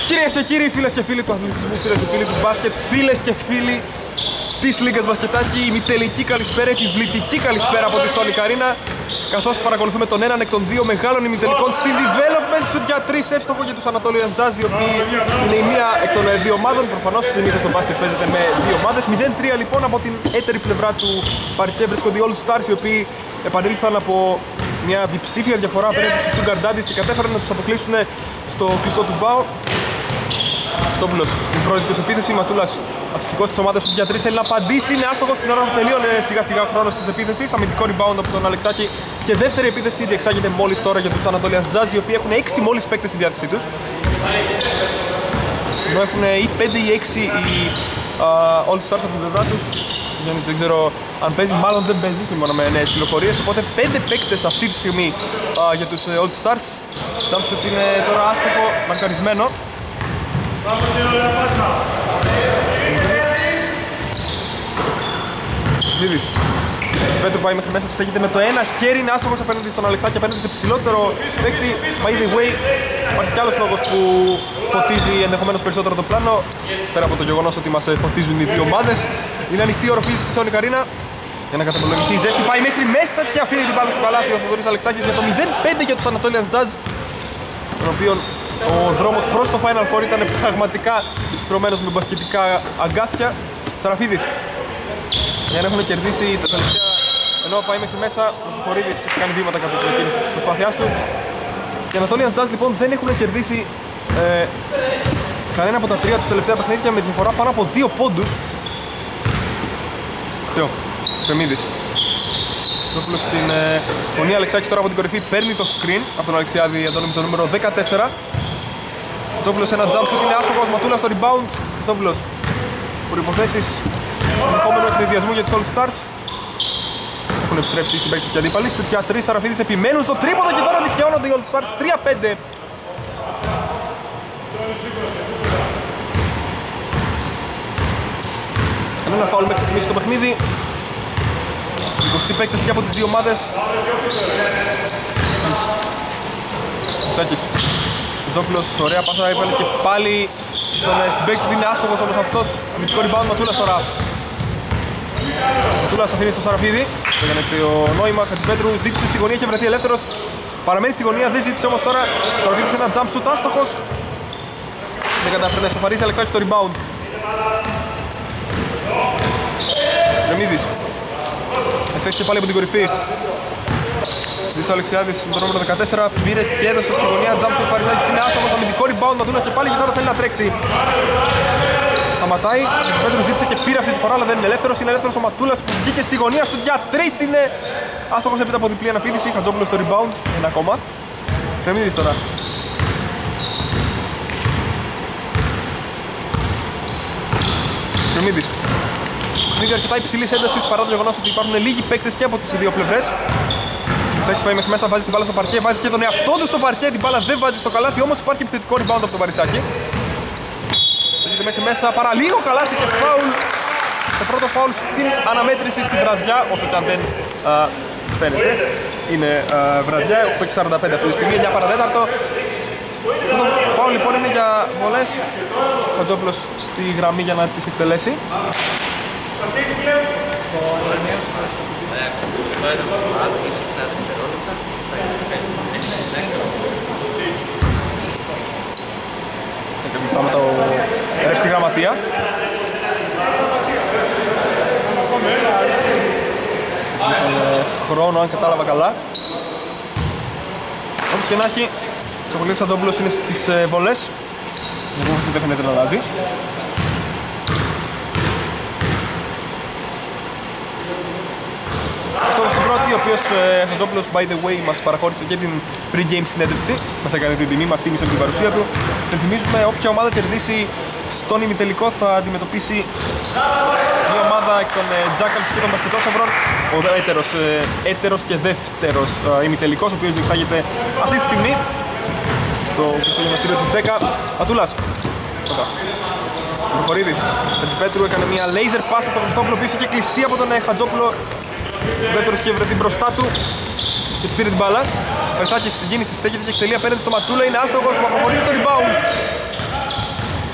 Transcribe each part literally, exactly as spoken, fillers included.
Κυρίες και κύριοι, φίλες και φίλοι του αθλητισμού, φίλες και φίλοι του μπάσκετ, φίλες και φίλοι της Λίγκας Μπασκετάκη, η ημιτελική καλησπέρα, η επιβλητική καλησπέρα από τη Sonic Arena, καθώς παρακολουθούμε τον έναν εκ των δύο μεγάλων ημιτελικών στην Development Shoot για τρεις, εύστοχο για τους Anatolian Jazz, οι οποίοι είναι η μία εκ των δύο ομάδων. Προφανώς συνήθως το μπάσκετ παίζεται με δύο ομάδες. μηδέν τρία λοιπόν από την έτερη πλευρά του παρκέ βρίσκονται οι All Stars, οι οποίοι επανήλθαν από μια διψήφια διαφορά απέναντι στους Sugar Daddies και κατέφεραν να τους αποκλείσουν στο κλειστό του ΒΑΟ. Στόπουλος στην πρώτη τους επίθεση, Ματούλας αρχικός της ομάδας του για τρεις θέλει να απαντήσει, είναι άστοχος στην ώρα που τελείωνε σιγά σιγά χρόνος της επίθεσης. Αμυντικό rebound από τον Αλεξάκη και δεύτερη επίθεση διεξάγεται μόλις τώρα για τους Anatolian Jazz, οι οποίοι έχουν έξι μόλις παίκτες στη διάθεσή τους. Ενώ έχουν ή πέντε ή έξι οι uh, All Stars από την πλευρά τους. Γιάννης δεν ξέρω αν παίζει, μάλλον δεν παίζει σύμφωνα με νέες πληροφορίες, οπότε πέντε παίκτες αυτή τη στιγμή uh, για τους uh, All Stars. Τζάμπσουτ είναι τώρα άστοχο, μαρκαρισμένο. Ζήβης. Πέτρο πάει μέχρι μέσα, στέκεται με το ένα χέρι, είναι άστοχος απέναντι στον Αλεξάκη, απέναντι σε ψηλότερο παίκτη. By the way, υπάρχει κι άλλος λόγος που φωτίζει ενδεχομένως περισσότερο το πλάνο, πέρα από το γεγονός ότι μας φωτίζουν οι δύο ομάδες. Είναι ανοιχτή η οροφή στη Sonic Arena για να καταπολογηθεί η ζέστη. Πάει μέχρι μέσα και αφήνει την μπάλα στο καλάθι ο Θοδωρής Αλεξάκης για το μηδέν πέντε για τους Anatolian Jazz, τον οποίον ο δρόμος προς το Final Four ήταν πραγματικά στρωμένος με μπασκετικά αγκάθια. Σαραφίδης, για να έχουν κερδίσει τα τελευταία, ενώ πάει μέχρι μέσα, ο Χωρίδης έχει κάνει βήματα κατά την κίνηση της προσπάθειάς του. Οι Anatolian Jazz λοιπόν δεν έχουν κερδίσει ε, κανένα από τα τρία τους τελευταία παιχνίδια με διαφορά πάνω από δύο πόντους. Θεό, Πεμίδης. Δόπουλος στην ε, γωνία, Αλεξάκης τώρα από την κορυφή παίρνει το screen από τον Αλεξιάδη Αντώνη με το νούμερο δεκατέσσερα. Δόπουλος ένα jump shot, είναι άστοχος, Ματούλας στο rebound. Δόπουλος, προϋποθέσεις ενδεχόμενου εκνευριασμού για τους All Stars. Έχουν επιστρέψει οι συμπαίκτες και αντίπαλοι. Στους για τρεις, Σαραφίδης επιμένουν στο τρίποδο και τώρα δικαιώνονται οι All Stars τρία πέντε. Κανένα φάουλ μέχρι στιγμής στο παιχνίδι. είκοσι παίκτες και από τις δύο ομάδες. Σάκης. Ζόπουλος, ωραία πάσα έβαλε και πάλι στον συμπαίκτη, είναι άστοχος όμως αυτός. Αμυντικό rebound, Ματούλας τώρα. Ματούλας αφήνει στο Σαραφίδη. Έκανε το νόημα, Χατζηπέτρου ζήτησε στη γωνία, είχε βρεθεί ελεύθερος. Παραμένει στη γωνία, δεν ζήτησε όμως τώρα. Σαραφίδης ένα jump shoot, άστοχος. Δεν κατάφερε να εσωφαρίσει, Αλεξάκης το rebound. Ρεμίδης. Εξέχει και πάλι από την κορυφή. Δίτς ο Αλεξιάδης με το νούμερο δεκατέσσερα πήρε και έδωσε στη γωνία. Τζάμψο Παριζάκης είναι άστοχος, αμυντικό rebound. Ματούλας και πάλι και τώρα θέλει να τρέξει. Σταματάει. Ο Πέτρος ζήτησε και πήρε αυτή τη φορά, αλλά δεν είναι ελεύθερος. Είναι ελεύθερος ο Ματούλας που βγήκε στη γωνία του για τρεις. Είναι άστοχος έπειτα από διπλή αναπήδηση. Χατζόπουλος στο rebound. Ένα ακόμα. Κρεμίδης τώρα. Κρεμίδης. Είναι αρκετά υψηλής έντασης παρά το γεγονός ότι υπάρχουν λίγοι παίκτες και από τις δύο πλευρές. Σάκης πάει μέχρι μέσα, βάζει την μπάλα στο παρκέ, βάζει και τον εαυτό του στο παρκέ, την μπάλα δεν βάζει στο καλάθι, όμως υπάρχει επιθετικό rebound από τον Παρισάκη. Έρχεται μέχρι μέσα, παραλίγο καλάθι και φάουλ. Το πρώτο φάουλ στην αναμέτρηση στη βραδιά, όσο και αν δεν α, φαίνεται. Είναι α, βραδιά, οκτώ και σαράντα πέντε αυτή τη στιγμή, εννιά παρατέταρτο. Το φάουλ λοιπόν είναι για βολές. Χατζόπουλος στη γραμμή για να τις εκτελέσει. Πάμε το ρεύστη γραμματεία. Για τον χρόνο, αν κατάλαβα καλά. Όπως και να έχει, ο Πολίτης Αντόπουλος είναι στις βολές. Δεν φαίνεται να αλλάζει. Ο οποίος ε, Χατζόπουλος, by the way, μας παραχώρησε και την pre-game συνέντευξη. Μας έκανε την τιμή, μας τίμησε με την παρουσία του. Και θυμίζουμε, όποια ομάδα κερδίσει στον ημιτελικό θα αντιμετωπίσει μια ομάδα εκ των ε, Jackals και των Μπασκετόσαυρων. Ο έτερος, ε, έτερος και δεύτερος ε, ημιτελικός, ο οποίος διεξάγεται αυτή τη στιγμή στο γυμναστήριο της δέκα. Ματούλας. Ο Χωρίδης. Χατζηπέτρου έκανε μια laser pass στο Χριστόπουλο, που είχε κλειστεί από τον ε, Χατζόπουλο. Ο δεύτερος είχε βρεθεί μπροστά του και του πήρε την μπάλα. Περσάκης στην κίνηση στέκεται και εκτελεί απέναντι στο Ματούλα. Είναι άστοχος, μα προχωρεί στο rebound.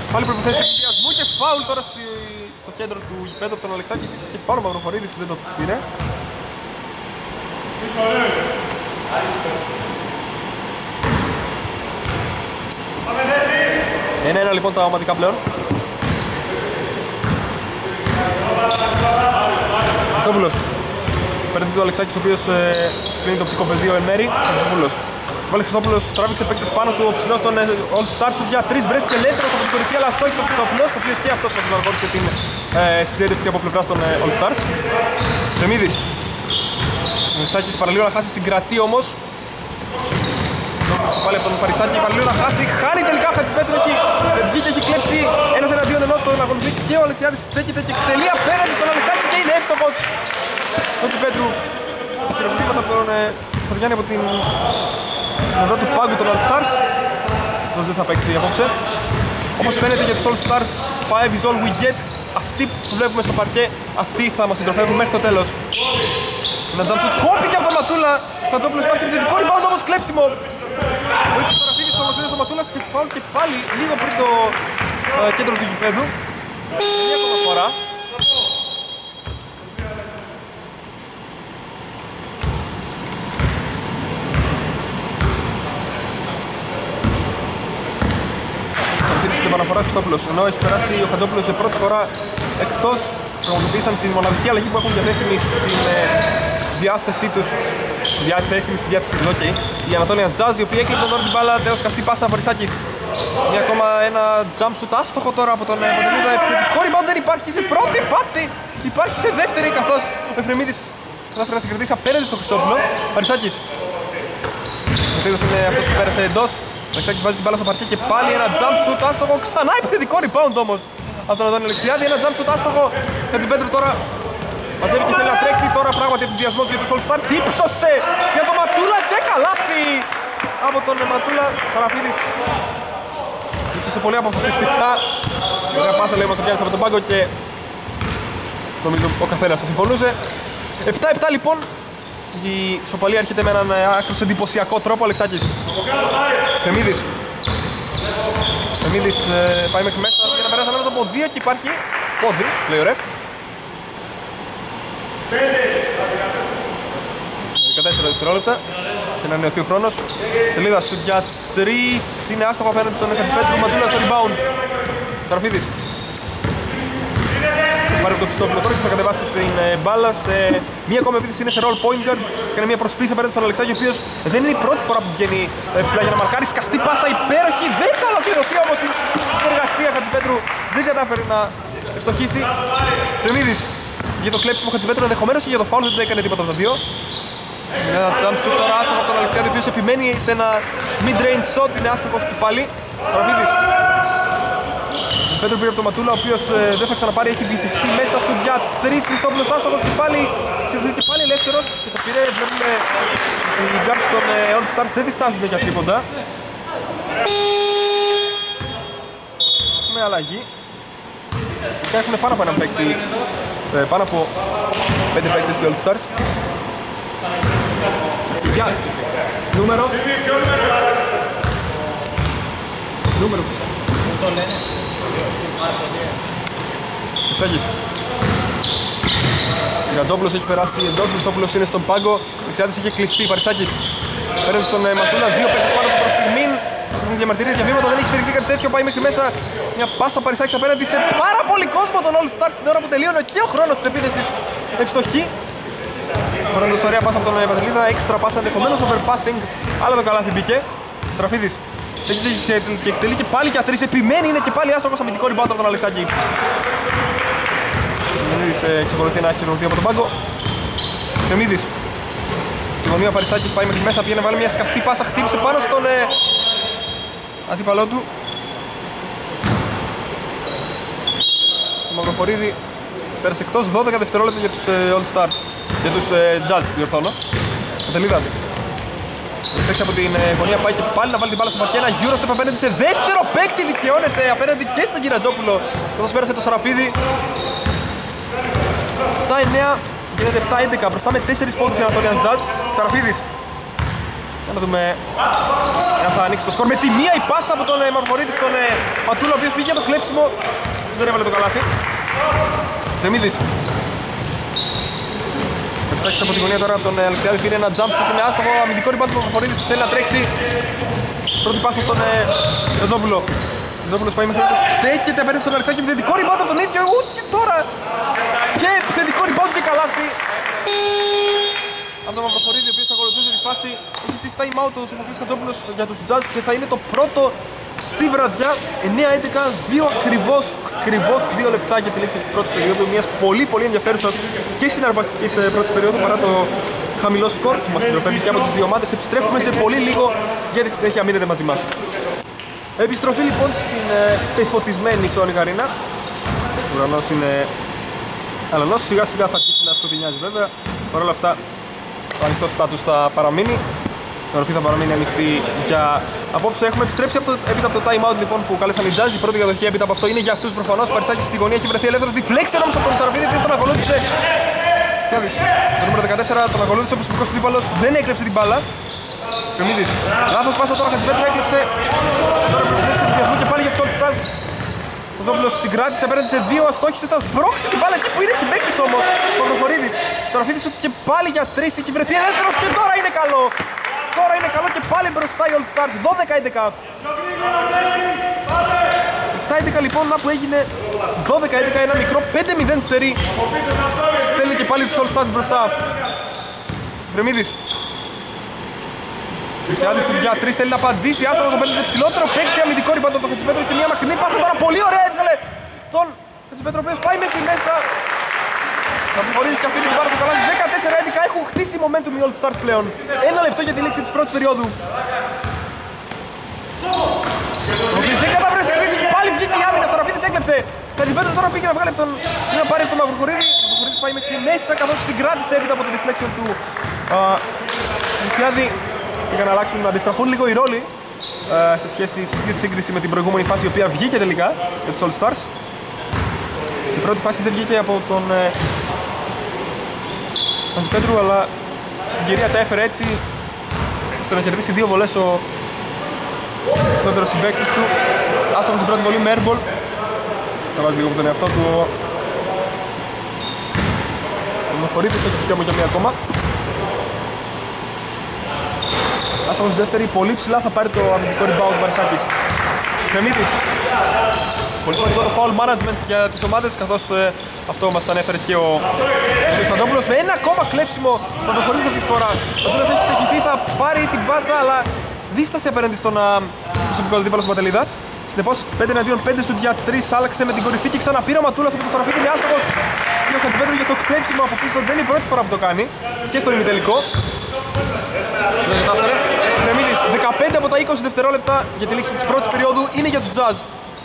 Πάλι προποθέσεις εκδιασμού και φάουλ τώρα στη, στο κέντρο του γηπέδου από τον Αλεξάκη. Ζήτησε και φάουλ ο Μαυροχωρίδης, δεν το πήρε. Ένα-ένα λοιπόν τα ομαδικά πλέον. Χριστόπουλος. Παίρνει το Αλεξάκης, ο οποίος ε, κλείνει το οπτικό πεδίο εν μέρη. Χριστόπουλος. Πάλι Χριστόπουλος τράβηξε παίκτες πάνω του, ο ψηλός των All Stars του για τρεις, βρέθηκε ελεύθερος από την κορυφή, αλλά στόχισε ο Χριστόπουλος, ο οποίος και αυτός προκαλεί την ε, συντήρηση από πλευράς των ε, All Stars. Ζεμίδης. Ο Αλεξάκης παραλίγο να χάσει, συγκρατεί όμως. Πάλι από τον Παρισάκη, παραλίγο να χάσει, χάνει τελικά ο Χατζηπέτρου, έχει βγει και έχει κλέψει ένας εναντίον ενός στον ακολουθεί και ο Αλεξιάδης στέκεται και εκτελεί απέναντι στον Αλεξάκη και είναι εύστοχος. Ο Χατζηπέτρου χειροκροτήματα από τον ε, Σοριάννη από την μετά του πάγκου των All Stars. Αυτός δεν θα παίξει απόψε. Όπως φαίνεται για τους All Stars, five is all we get. Αυτοί που βλέπουμε στο παρκέ, αυτοί θα μας συντροφεύουν μέχρι το τέλος. Ένα jump shot κόπηκε από τον Ματούλα. Φαντζόπουλος υπάρχει επιθετικό rebound, όμως κλέψιμο. Ο Ιτσος Ταραφίδης ολοκλήρωσε ο Ματούλας και φάουλ και πάλι λίγο πριν το ε, κέντρο του γηπέδου. Μια ακόμα φορά. Στην επαναφορά Χριστόπουλος, ενώ έχει περάσει ο Χατζόπουλος για πρώτη φορά εκτός, πραγματοποίησαν τη μοναδική αλλαγή που έχουν διαθέσιμη στην ε, διάθεσή τους, διαθέσιμη στη διάθεση του okay. Η Ανατόλια Jazz, η οποία έκλειψε τώρα την μπάλα, τέος καστή πάσα από Ρισάκης. Μια ακόμα ένα jump shoot άστοχο τώρα από τον Παντελίδα, επιθετικό rebound δεν υπάρχει σε πρώτη φάση, υπάρχει σε δεύτερη, καθώς ο Εφρεμίδης θα να συγκρατήσει απέναντι στον Χριστόπουλο. Ρισάκης. Ο Πίδος είναι αυτός που πέρασε εντός. Ο Αλεξάκης βάζει την μπάλα στο παρκέ και πάλι ένα jump shoot άστοχο, ξανά επιθετικό rebound όμως από τον Αντώνη Αλεξιάδη, ένα jump shoot άστοχο. Χατζηπέτρου τώρα μαζεύει και θέλει να τρέξει, τώρα πράγματι ενθουσιασμός για τους All Stars, ύψωσε για τον Ματούλα και καλάθι από τον Ματούλα. Σαραφίδης ύψωσε πολύ αποφασιστικά, ωραία πάσα λέει μας το πιάνεις από τον πάγκο και νομίζω ο καθένας θα συμφωνούσε. επτά επτά λοιπόν. Η σοπαλία έρχεται με έναν άκρος εντυπωσιακό τρόπο. Αλεξάκης. Θεμίδης. Θεμίδης ε, πάει μέχρι μέσα για να περάσει ανάμεσα από δύο και υπάρχει πόδι, λέει ο ρεφ. δεκατέσσερα δευτερόλεπτα και να νεωθεί ο χρόνος. Τελίδα σου για τρεις, είναι άστοχο απέναντι στον Χατζηπέτρου. Ματούλα στο rebound. Σαραφίδης. Πάρει από το Χριστόπουλο τώρα και θα κατεβάσει την ε, μπάλα σε μία ακόμα επίθεση, είναι σε roll point guard. Έκανε μία προσπίση απέναντι στον Αλεξάκη, ο οποίος δεν είναι η πρώτη φορά που βγαίνει ε, ψηλά για να μαρκάρει. Σκαστή πάσα υπέροχη, δεν θα ολοκληρωθεί όμως η συνεργασία. Χατζηπέτρου δεν κατάφερε να στοχίσει. Θεμίδης για το κλέψιμο Χατζηπέτρου, ενδεχομένως και για το foul δεν έκανε τίποτα από τα δύο. Ένα jump shoot τώρα άστοχο από τον Αλεξιάδη, ο οποίος επιμένει σε ένα mid-range shot, είναι άστοχος και πάλι. Τραβίδης. Πέτρο πήρε από τον Ματούλα, ο οποίος ε, δεν θα ξαναπάρει, έχει βυθιστεί μέσα σου για τρεις. Χριστόπουλος άστοχος και πάλι, και πάλι ελεύθερος και το πήρε. Βλέπουμε οι guards των ε, All Stars δεν διστάζουν για τίποτα. Με αλλαγή και έχουν πάνω από έναν παίκτη, ε, πάνω από πέντε παίκτες οι All Stars. Γεια, νούμερο Νούμερο που το λένε Εξάγης. Γκατζόπουλος έχει περάσει εντός, Χριστόπουλος είναι στον πάγκο. Εξιάδης είχε κλειστεί, Παρισάκης παίρνει στον Ματούλα, δύο παίκτες πάνω από προς στιγμήν. Έχουν διαμαρτυρίες για βήματα, δεν έχει σφυριχθεί κάτι τέτοιο, πάει μέχρι μέσα. Μια πάσα Παρισάκης απέναντι σε πάρα πολύ κόσμο τον All Stars την ώρα που τελείωνε και ο χρόνος της επίθεσης. Ευστοχή. Φορώντας ωραία πάσα από τον Παντελίδα, έξτρα πάσα ενδεχομένως overpassing, αλλά το καλάθι μπήκε. Στραφίδης και εκτελεί και πάλι για τρεις, επιμένει, είναι και πάλι άστοχος, αμυντικό rebound από τον Αλεξάκη. Θεμίδης εξακολουθεί να έχει χειρουργηθεί από τον πάγκο. Θεμίδης. Τη γωνία Παρισάκης πάει μέχρι μέσα, πήγαινε να βάλει μια σκαστή πάσα, χτύπησε πάνω στον ε, αντίπαλό του. Στο Μαυροχωρίδη πέρασε εκτός, δώδεκα δευτερόλεπτα για τους ε, All Stars. Για τους ε, Jazz, διορθώνω. Ο Τελίδας. Εξέξει από την ε, γωνία, πάει και πάλι να βάλει την μπάλα στο παρκέ. Ένα Eurostep απέναντι σε δεύτερο παίκτη, δικαιώνεται απέναντι και στον Κυρατζόπουλο. Καθώς πέρασε το Σαραφίδη. επτά εννέα, γίνεται επτά έντεκα, μπροστά με τέσσερις πόντους για Ανατολιan Jazz. Σαραφίδης. Για να δούμε αν θα ανοίξει το σκορ. Με τη μία η πάσα από τον Μαυροβορίδη στον Ματούλα, ο οποίος πήγε για το κλέψιμο. Δεν έβαλε το καλάθι. Δεμίδης. Εξάξεις από τη γωνία τώρα από τον Αλεξιάδη, πήρε ένα jump shot, είναι άστοχο, αμυντικό rebound του Μαυροβορίδη που θέλει να τρέξει. Πρώτη πάσα στον Δεδόπουλο. Ο Δεδόπουλος πάει μέχρι το στέκεται απέναντι στον Αλεξάκη, επιθετικό rebound από τον ίδιο, ούτε τώρα. Και επιθετικό rebound και καλάθι. Από τον Μαυροβορίδη, ο οποίος ακολουθούσε τη φάση. Έχει στήσει time out ο Σοφοκλής Χατζόπουλος για τους Jazz και θα είναι το πρώτο στη βραδιά. εννέα έντεκα, δύο ακριβώς, ακριβώς δύο λεπτά για τη λήξη της πρώτης περίοδου. Μιας πολύ πολύ ενδιαφέρουσας και συναρπαστικής πρώτης περίοδου παρά το χαμηλό σκορ που μας συντροφεύει και από τις δύο ομάδες. Επιστρέφουμε σε πολύ λίγο για τη συνέχεια, μείνετε μαζί μας. Επιστροφή λοιπόν στην ε, πεφωτισμένη Sonic Arena. Ο ουρανός είναι αλανός, σιγά σιγά θα αρχίσει να σκοτεινιάζει βέβαια. Παρ' όλα αυτά ο ανοιχτός στάτους θα παραμείνει. Η οροφή θα παραμείνει ανοιχτή για απόψε. Έχουμε επιστρέψει από το, έπειτα από το time out λοιπόν, που κάλεσαν οι Jazz. Η πρώτη διαδοχή έπειτα από αυτό είναι για αυτούς προφανώς. Ο Παρισάκης στη γωνία έχει βρεθεί ελεύθερος. Τη φλέξε όμως από τον Σαραφίδη, ο οποίος τον ακολούθησε. Το νούμερο δεκατέσσερα τον ακολούθησε, όπως ο αντίπαλος δεν έκλεψε την μπάλα. Κρεμίδης. Λάθος πάσα τώρα, Χατζηπέτρου έκλεψε. Τώρα πρέπει σε διασμό και πάλι για τους All Stars. Ο Δόπουλος συγκράτησε απέναντι σε δύο, αστόχησε, θα σπρώξει την μπάλα εκεί που είναι συμπαίκτης όμως. Ο Προχωρίδης. Σαραφίδης και πάλι για τρεις, έχει βρεθεί ελεύθερος και τώρα είναι καλό. Τώρα είναι καλό και πάλι μπροστά οι All Stars, δώδεκα έντεκα. επτά έντεκα λοιπόν, να που έγινε δώδεκα έντεκα, ένα μικρό πέντε μηδέν σερί. Στέλνει και πάλι τους All Stars μπροστά. Βρεμίδης. Δεξιάδης για τρεις, θέλει να απαντήσει, άστρος το παίρνει σε ψηλότερο παίκτη, αμυντικό rebound από τον Χατζηπέτρο και μια μακρινή πάσα τώρα, πολύ ωραία έβγαλε τον Χατζηπέτρο, ο οποίος πάει με τη μέσα. Θα προχωρήσει και αυτή την πάρα το καλάθι, δεκατέσσερα έντεκα, έχουν χτίσει momentum οι All Stars πλέον. Ένα λεπτό για τη λήξη της πρώτης περίοδου. Ο οποίος δεν κατάφερε σε κρίση και πάλι βγήκε η άμυνα, Σαραφίδης έκλεψε. Χατζηπέτρο τώρα πήγε να βγάλει τον, να πάρει τον Μαυροχωρίδη. Ο Μαυροχωρίδης πάει μέχρι μέσα καθώς συγκράτησε έπειτα από το deflection του Λουτσιάδη. Πήγαν να αλλάξουν, να αντιστραφούν λίγο οι ρόλοι ε, σε σχέση σε σύγκριση με την προηγούμενη φάση, η οποία βγήκε τελικά για τους All Stars. Στην πρώτη φάση δεν βγήκε από τον ε, Χατζηπέτρου, αλλά στην κυρία τα έφερε έτσι ώστε να κερδίσει δύο βολές ο δεύτερος συμπαίκτης του. Άστοχος στην πρώτη βολή με airball. Θα βάζει λίγο από τον εαυτό του ο Μοχωρίτης, έχει δικαίωμα για μία ακόμα. Άστοχος δεύτερη, πολύ ψηλά θα πάρει το αμυντικό rebound του Μαρισάκης. Κρεμίτης. Πολύ σημαντικό το foul management για τις ομάδες, καθώς ε, αυτό μας ανέφερε και ο Κωνσταντόπουλος. Με ένα ακόμα κλέψιμο θα το χωρίσει αυτή τη φορά. Ο Τούλας έχει ξεκινήσει, θα πάρει την πάσα, αλλά δίστασε απέναντι στον προσωπικό αντίπαλο στην Πατελίδα. Συνεπώς πέντε εναντίον πέντε σου για τρεις, άλλαξε με την κορυφή και ξαναπήρε ο Ματούλας από το Σαραφίδη, είναι άστοχος. Και ο Χατζηπέτρου για το κλέψιμο από πίσω, δεν είναι η πρώτη φορά που το κάνει και στο ημιτελικό. Δεν κατάφερε. Κρεμίδης, δεκαπέντε από τα είκοσι δευτερόλεπτα για τη λήξη της πρώτης περίοδου είναι για τους Jazz.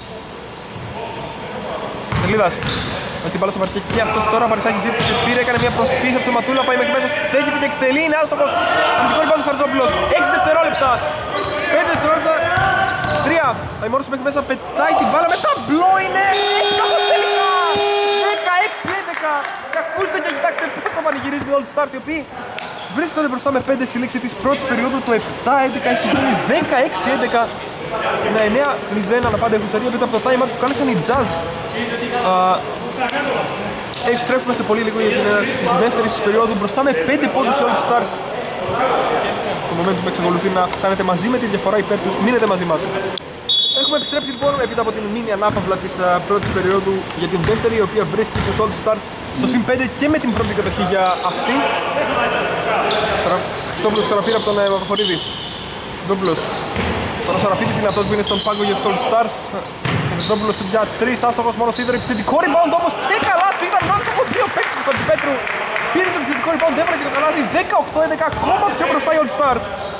Τελίδας. Με την μπάλα στο παρκέ και αυτός τώρα Παρισάκη ζήτησε και πήρε, έκανε μια προσπίση από τον Ματούλα, πάει μέχρι μέσα, στέκεται και εκτελεί, είναι άστοχος. Αμυντικό rebound του Χαρτζόπουλος, έξι δευτερόλεπτα, πέντε δευτερόλεπτα, τρία. Η Μόρος μέχρι μέσα, πετάει την μπάλα, με ταμπλό είναι εύκολο τελικά. δεκαέξι έντεκα. Και ακούστε και κοιτάξτε πώς το πανηγυρίζουν οι All Stars, οι οποίοι βρίσκονται μπροστά με πέντε στη λήξη της πρώτης περίοδου. Το επτά έντεκα έχει γίνει δεκαέξι έντεκα. Με εννέα μηδέν αναπάντα έχουν σερία πίσω από το time out που κάλεσαν οι Jazz. Uh, επιστρέφουμε σε πολύ λίγο για την έναρξη της δεύτερης περίοδου μπροστά με πέντε πόντους οι All Stars. Το momentum που εξακολουθεί να αυξάνεται μαζί με τη διαφορά υπέρ τους, μείνετε μαζί μας. Έχουμε επιστρέψει λοιπόν έπειτα από την μίνι ανάπαυλα της uh, πρώτης περίοδου για την δεύτερη, η οποία βρίσκει τους All Stars στο συν πέντε και με την πρώτη κατοχή για αυτή. Χριστόπουλος ξαναπήρε από τον Μαυροχωρίδη. Δόπουλος. Τώρα ο Σαραφίδης είναι αυτός που είναι στον πάγκο για τους All Stars. Ο Χριστόπουλος για τρεις, άστοχος μόνο σίδερο, επιθετικό rebound όμως και καλά, πήγαν μόνος από δύο παίκτες του Χατζηπέτρου. Πήρε το επιθετικό rebound, έβαλε και το καλάθι, δεκαοκτώ έντεκα, ακόμα πιο μπροστά οι All Stars.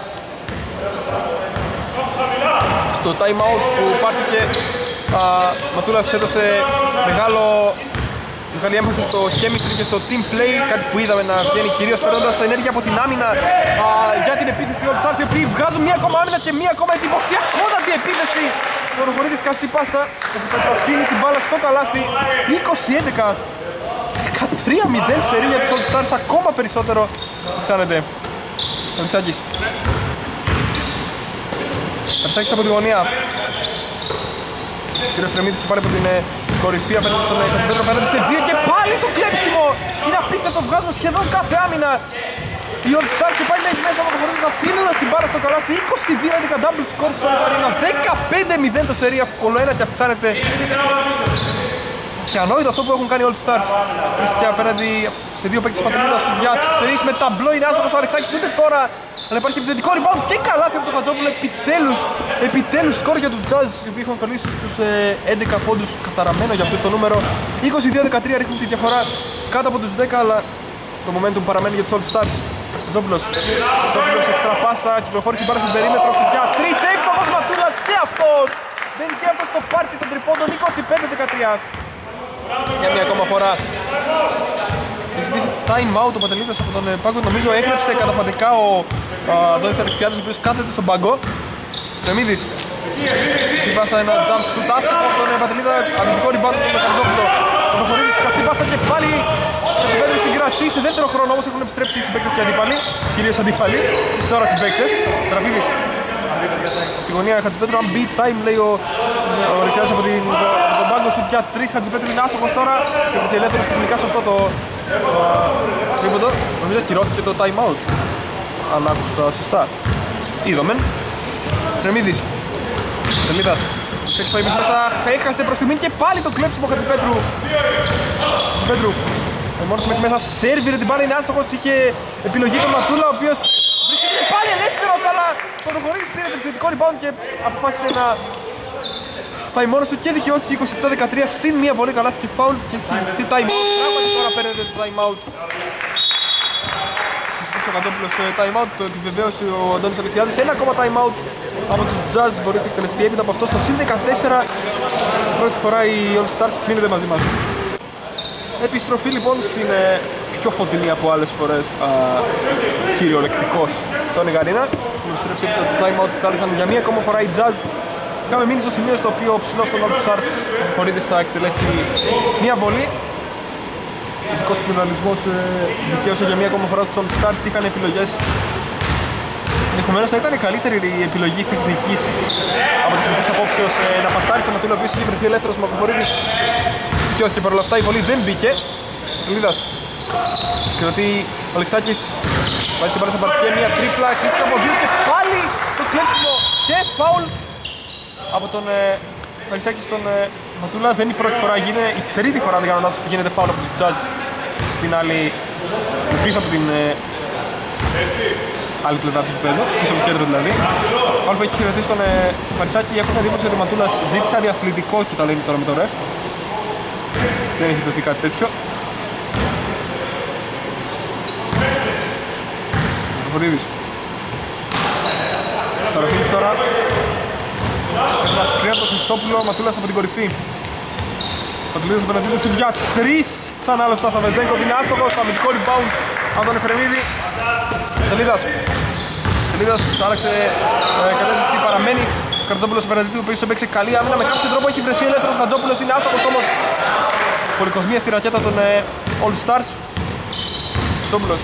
Στο time out που πάρθηκε, Ματούλας έδωσε μεγάλο, μεγάλη έμφαση στο chemistry και στο team play, κάτι που είδαμε να βγαίνει κυρίως παίρνοντας ενέργεια από την άμυνα α, για την επίθεση All Stars, οι οποίοι βγάζουν μία ακόμα άμυνα και μία ακόμα εντυπωσιακότατη επίθεση. Ο Ροχωρίδης καστή πάσα, ο αφήνει την μπάλα στο καλάθι, είκοσι έντεκα, δεκατρία μηδέν σερί για τους All Stars, ακόμα περισσότερο αυξάνεται. Ο Λιξάκης. Κατσάκης από τη γωνία. Κύριος Φρεμίδης και πάλι από την ε, κορυφή απέναντι στον ε, Χατζηπέτρο, απέναντι σε δύο και πάλι το κλέψιμο! Είναι απίστευτο, βγάζουμε σχεδόν κάθε άμυνα. Η All Star και πάλι έχει μέσα από το χωρίς αφήνοντας την μπάλα στο καλάθι. είκοσι δύο έντεκα double score στο Λεκαρίνα. δεκαπέντε μηδέν το σερί, κολο ένα και αυξάνεται. Και ανόητο αυτό που έχουν κάνει οι All Stars. Και απέναντι σε δύο παίκτες Πατρίδας για τρεις με ταμπλό. Είναι άσχος ο Αλεξάκης ούτε τώρα. Αλλά υπάρχει επιθετικό rebound και καλάθι από τον Χατζόπουλο. Επιτέλους, επιτέλους σκορ για τους Jazz, οι οποίοι έχουν κολλήσει στους ε, έντεκα πόντους, καταραμένο για αυτούς το νούμερο. είκοσι δύο δεκατρία ρίχνουν τη διαφορά κάτω από τους δέκα, αλλά το momentum παραμένει για τους All Stars. Χατζόπουλος, Στόπουλος εξτρα πάσα, κυκλοφόρησε η μπάλα στην περίμετρο για τρεις, εύστοχος Ματούλας και αυτός. Δεν και αυτός στο πάρτι των τριπώντων, είκοσι πέντε δεκατρία. Για μια ακόμα φορά έχει ζητήσει time out ο Πατελίδας από τον πάγκο. Νομίζω έκλεψε καταφατικά ο Αντώνης Αλεξιάδης, ο οποίος κάθεται στον πάγκο. Φρεμίδης, αυτή πάσα ένα jump shoot άστοχο από τον Πατελίδα, αμυντικό rebound από τον Χατζόπουλο. Ο Προχωρίδης, αυτή πάσα και πάλι το πέντε συγκρατεί σε δεύτερο χρόνο, όμως έχουν επιστρέψει οι συμπαίκτες και αντίπαλοι, κυρίως αντίπαλοι, τώρα συμπαίκτες. Τραβίδης, τη γωνία Χατζηπέτρου, αν μπει time λέει ο, ο Αλεξιάδης από, την, από τον πάγκο σου για τρεις. Χατζηπέτρου είναι άστοχος τώρα και από τη ελεύθερος τεχνικά σωστό το τρίποντο. Νομίζω ακυρώθηκε το time out, αν άκουσα σωστά. Είδομεν. Φρεμίδης, Τελίδας, έξι πάει μέσα, έχασε προς τη μήνυ και πάλι το κλέψιμο Χατζηπέτρου. Χατζηπέτρου, μόνος μέχρι μέσα, σέρβιρε την μπάλα, είναι άστοχος, είχε επιλογή τον Ματούλα, ο οποίος βρίσκεται πάλι ελεύθερος, αλλά ο Προχωρίδης πήρε το επιθετικό rebound και αποφάσισε να πάει μόνος του και δικαιώθηκε είκοσι επτά δεκατρία συν μία βολή καλάθι και φάουλ και έχει ζητηθεί time out. Πράγματι τώρα παίρνετε το time out. Συζητήσει ο Καντόπουλος time out, το επιβεβαίωσε ο Αντώνης Αλεξιάδης. Ένα ακόμα time out από τους Jazz μπορεί να εκτελεστεί έπειτα από αυτό στο συν δεκατέσσερα. Πρώτη φορά οι All Stars μείνονται μαζί μας. Επιστροφή λοιπόν στην ε, πιο φωτεινή από άλλες φορές α, κυριολεκτικός στον Ιγαρίνα. Επιστρέψει το time out που κάλεσαν για μία ακόμα φορά οι Jazz. Είχαμε μείνει στο σημείο στο οποίο ο ψηλός των All Stars Χωρίδης θα εκτελέσει μία βολή. Ειδικός πλουραλισμός ε, δικαίωσε για μία ακόμα φορά τους All Stars. Είχαν επιλογές. Ενδεχομένως θα ήταν καλύτερη η επιλογή τεχνικής από τεχνικής απόψεως ε, να πασάρει στον Ματούλα, ο οποίος είχε βρεθεί ελεύθερος με ο Χωρίδης. Και όχι, και παρόλα αυτά η βολή δεν μπήκε. Τελίδας συγκρατεί ο Αλεξάκης, βάζει την μπάλα στα παρτιά, μια τρίπλα, κλείστηκε από δύο και πάλι το κλέψιμο και φάουλ από τον ε, Αλεξάκη στον ε, Ματούλα. Δεν είναι η πρώτη φορά, γίνεται η τρίτη φορά δεν κάνω λάθος που γίνεται φάουλ από τους Jazz στην άλλη, πίσω από την ε, άλλη πλευρά του γηπέδου, πίσω από το κέντρο δηλαδή. Πάλι που έχει χειροθεί στον ε, Παρισάκη, έχουν εντύπωση ότι ο Ματούλας ζήτησε αδιαθλητικό και τα λέει τώρα με το ρεφ. Δεν έχει δοθεί κάτι τέτοιο. Προχωρίδης. Σαροφίλης τώρα. Έχει να σκρίνει από τον Χριστόπουλο, Ματούλας από την κορυφή. Πατουλίδης απέναντί του για τρεις. Ξανά άλλος Σάσα Βεζέγκο, είναι άστοχος, αμυντικό rebound από τον Εφρεμίδη. Τελίδας. Τελίδας άλλαξε ε, κατάσταση, παραμένει ο Καρτζόπουλος απέναντί του, ο οποίος έπαιξε καλή άμυνα. Με κάποιο τρόπο έχει βρεθεί ελεύθερος. Καρτζόπουλος είναι άστοχος όμως. Πολυκοσμία στη ρακέτα των ε, All Stars. Καρτζόπουλος.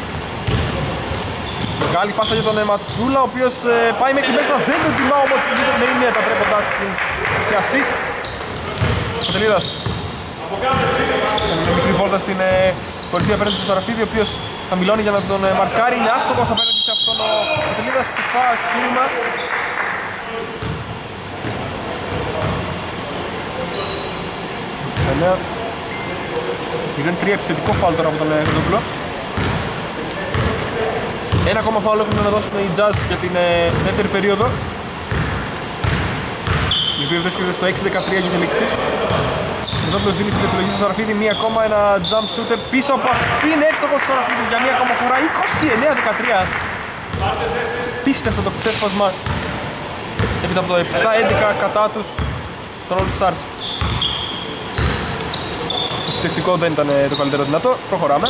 Μεγάλη πάσα για τον ε, Ματούλα, ο οποίος ε, πάει μέχρι μέσα. Δεν τον τιμά όμως με είναι μετατρέποντας σε assist. Ο Τελίδας. Μια μικρή βόλτα στην ε, κορυφή απέναντι στον Σαραφίδη, ο οποίος χαμηλώνει για να τον ε, μαρκάρει. Είναι άστοχος απέναντι σε αυτόν ο, ο Τελίδας που φά σφύριγμα. Εννέα. μηδέν τρία επιθετικό φάουλ τώρα από τον Χατζόπουλο. Ένα ακόμα φάουλ έχουν να δώσουν οι Jazz για την ε, δεύτερη περίοδο, η οποία βρίσκεται στο έξι δεκατρία για τη λήξη της. Ο Χατζόπουλος δίνει την επιλογή στο Σαραφίδη, μία ακόμα, ένα jump shooter πίσω από αυτήν, εύστοχος του Σαραφίδης για μία ακόμα φορά, είκοσι εννέα δεκατρία. Πίστευτο το ξέσπασμα έπειτα από το επτά έντεκα κατά τους των All Stars. Το συντεκτικό δεν ήταν το καλύτερο δυνατό, προχωράμε.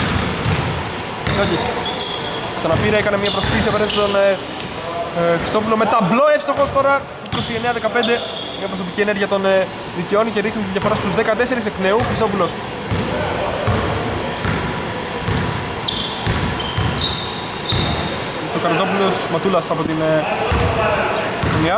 Ξάκης ξαναπήρε, έκανε μια προσπίση απέναντι στον ε, ε, Χριστόπουλο με ταμπλό, εύστοχος τώρα, είκοσι εννέα δεκαπέντε. Μια προσωπική ενέργεια τον ε, δικαιώνει και ρίχνει τη διαφορά στους δεκατέσσερα εκ νέου. Χριστόπουλος. Ο Καρδόπουλος Ματούλας από την ε, Μια.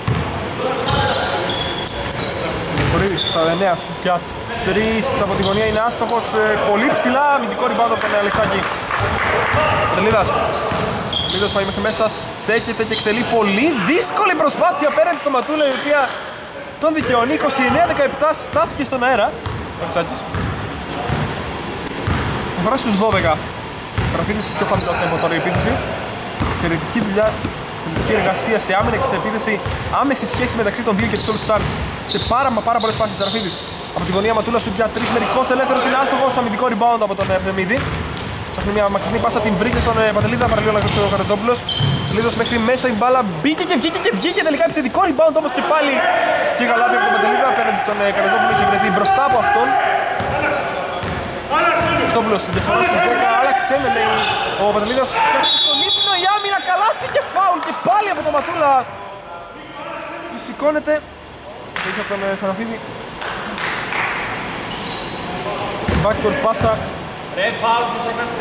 Χωρίς στα εννέα σου πια τρεις από τη γωνία είναι άστοχος, ε, πολύ ψηλά, αμυντικό rebound από τον Αλεξάκη. Τελίδας. Τελίδας πάει μέχρι μέσα, στέκεται και εκτελεί πολύ δύσκολη προσπάθεια πέραν στο Ματούλα, η οποία τον δικαιώνει. είκοσι εννέα δεκαεπτά στάθηκε στον αέρα. Αλεξάκης. Αφορά στους δώδεκα. Παραφήνεις πιο χαμηλό τέμπο τώρα η επίθεση. Εξαιρετική δουλειά, εξαιρετική εργασία σε άμυνα και σε επίθεση. Άμεση σχέση μεταξύ των δύο και της All Stars σε πάρα μα πάρα πολλές φάσεις. Ραφίδης από τη γωνία Ματούλα σου για τρεις, μερικός ελεύθερος, είναι άστοχος, αμυντικό rebound από τον Ευθεμίδη. Ψάχνει μια μακρινή πάσα, την βρήκε στον Παντελίδα, παραλίγο να ο Καρατζόπουλος. Τελίδος μέχρι μέσα, η μπάλα μπήκε και βγήκε και βγήκε τελικά επιθετικό rebound όμως και πάλι και γαλάτι από τον Παντελίδα απέναντι στον Καρατζόπουλο, είχε βρεθεί μπροστά από αυτόν. Χριστόπουλος στην διαφορά στις δέκα, άλλαξε με λέει ο Παντελίδας στον ύπνο, η άμυνα καλάθη και φάουλ και πάλι από τον Ματούλα. Του σηκώνεται, είχε από τον Σαραφίδη. Backdoor πάσα. Red foul, two seconds.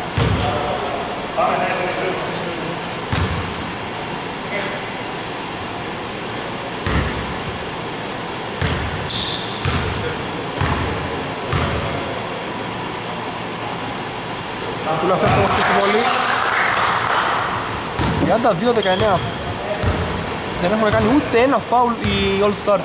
Ματούλας εύκολος και στη βολή. τριάντα δύο δεκαεννέα. Δεν έχουμε κάνει ούτε ένα φάουλ οι All Stars.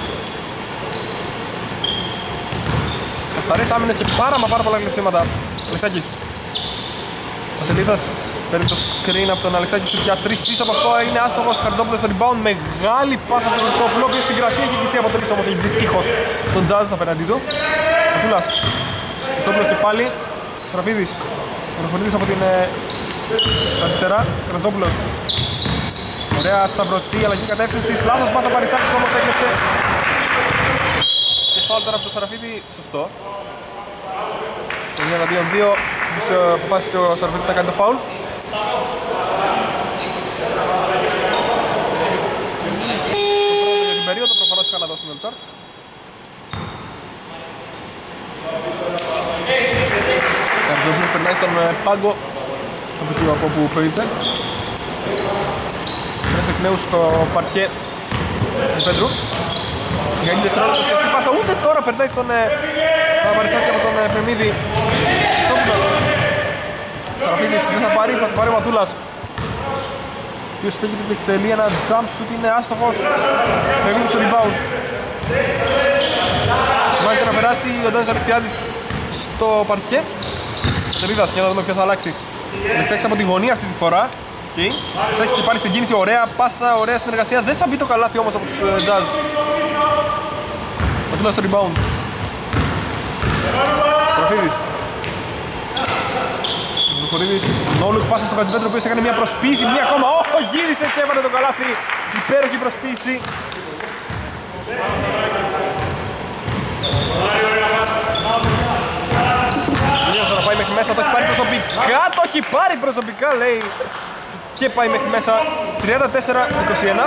Καθαρές άμυνες και πάρα μα πάρα πολλά κλεψίματα. Αλεξάκης. Ο Τελίδας παίρνει το screen από τον Αλεξάκη σου για τρεις πίσω από αυτό, είναι άστοχος. Χαριτζόπουλος στο rebound, μεγάλη πάσα στον Χριστόπουλο, ο οποίος στην γραφή έχει κλειστεί από τρεις, όμως έχει δει τείχος τον Jazz απέναντί του. Ματούλας. Χριστόπουλος και πάλι. Σαραφίδης. Προχωρητής από την ε, αριστερά. Χαριτζόπουλος. Ωραία σταυρωτή, αλλαγή κατεύθυνσης. Λάθος πάσα Παρισάκης όμως έκλεψε. Και φάουλ τώρα από το Σαραφίδη, σωστό. Στο δύο εναντίον δύο αποφάσισε ο Σαραφίδης να κάνει το φάουλ. Για την περίοδο προφανώς είχαν να δώσουν ο Λουτσάρς. Καρδιόπουλος περνάει στον πάγκο από εκεί από όπου προείπε. Μέσα εκ νέου στο παρκέ του Πέτρου. Για είκοσι δευτερόλεπτα σχετική πάσα, ούτε τώρα περνάει στον Παρισάκη από τον Φεμίδη. Σαραφίδης δεν θα πάρει, θα το πάρει ο Ματούλας. Ο οποίος στέκεται και εκτελεί ένα jump shoot, είναι άστοχος. Φεμίδης στο rebound. Μάλιστα να περάσει ο Αντώνης Αλεξιάδης στο παρκέ. Τελίδας, για να δούμε ποιο θα αλλάξει. Αλεξάκης από τη γωνία αυτή τη φορά. Okay. Αλεξάκης και πάλι στην κίνηση, ωραία πάσα, ωραία συνεργασία. Δεν θα μπει το καλάθι όμως από τους uh, Jazz. Ματούλας στο rebound. Προφίδης. Προχωρίδης. Νόλουκ πάσα στον Κατζιπέτρο, ο οποίος έκανε μια προσποίηση, μια ακόμα. Όχο, γύρισε και έβαλε το καλάθι. Υπέροχη προσποίηση. Μίλιος να πάει μέχρι μέσα, το έχει πάρει προσωπικά, το έχει πάρει προσωπικά λέει. Και πάει μέχρι μέσα, τριάντα τέσσερα είκοσι ένα.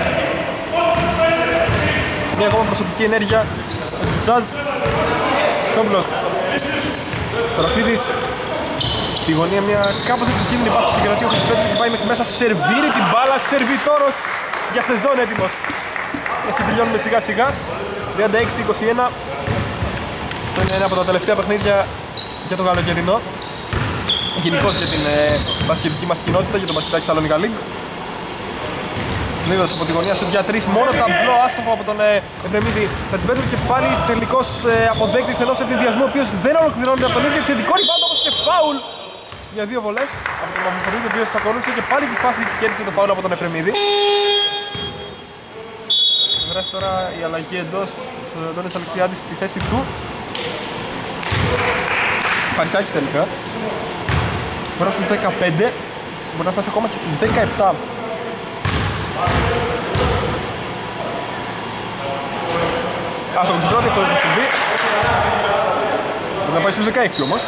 Μια ακόμα προσωπική ενέργεια από τους Jazz. Στόμπλος. Σαραφίδης. Στη γωνία μια κάπως επικίνδυνη πάσα συγκρατεί ο Χριστόπουλος και πάει μέχρι μέσα, σερβίρει την μπάλα, σερβιτόρος για σεζόν έτοιμος. Έτσι τελειώνουμε σιγά σιγά, τριάντα έξι είκοσι ένα. Αυτό είναι ένα από τα τελευταία παιχνίδια για το καλοκαιρινό. Γενικώς για την ε, μπασκετική μας κοινότητα, για το μπασκετάκι Σαλονίκα League. Λίδος από τη γωνία σου για τρεις, μόνο ταμπλό άστοχο από τον ε, Εφρεμίδη Κατσιπέτρου και πάλι τελικός ε, αποδέκτης ενός ευθυνδιασμού, ο οποίος δεν ολοκληρώνεται από τον ίδιο θετικό rebound όμως και φάουλ για δύο βολές από τον Μαυροφωνίδη, ο οποίος θα ακολούθησε και πάλι τη φάση και κέρδισε το φάουλ από τον Εφρεμίδη. Βράσει τώρα η αλλαγή εντός, ο Αντώνης Αλεξιάδης στη θέση του. Παρισάκης τελικά. Τώρα στους δεκαπέντε, μπορεί να φτάσει ακόμα και στους δεκαεπτά. Α, στο πρώτο αυτό δεν θα συμβεί. Μπορεί να πάει στους δεκαέξι όμως.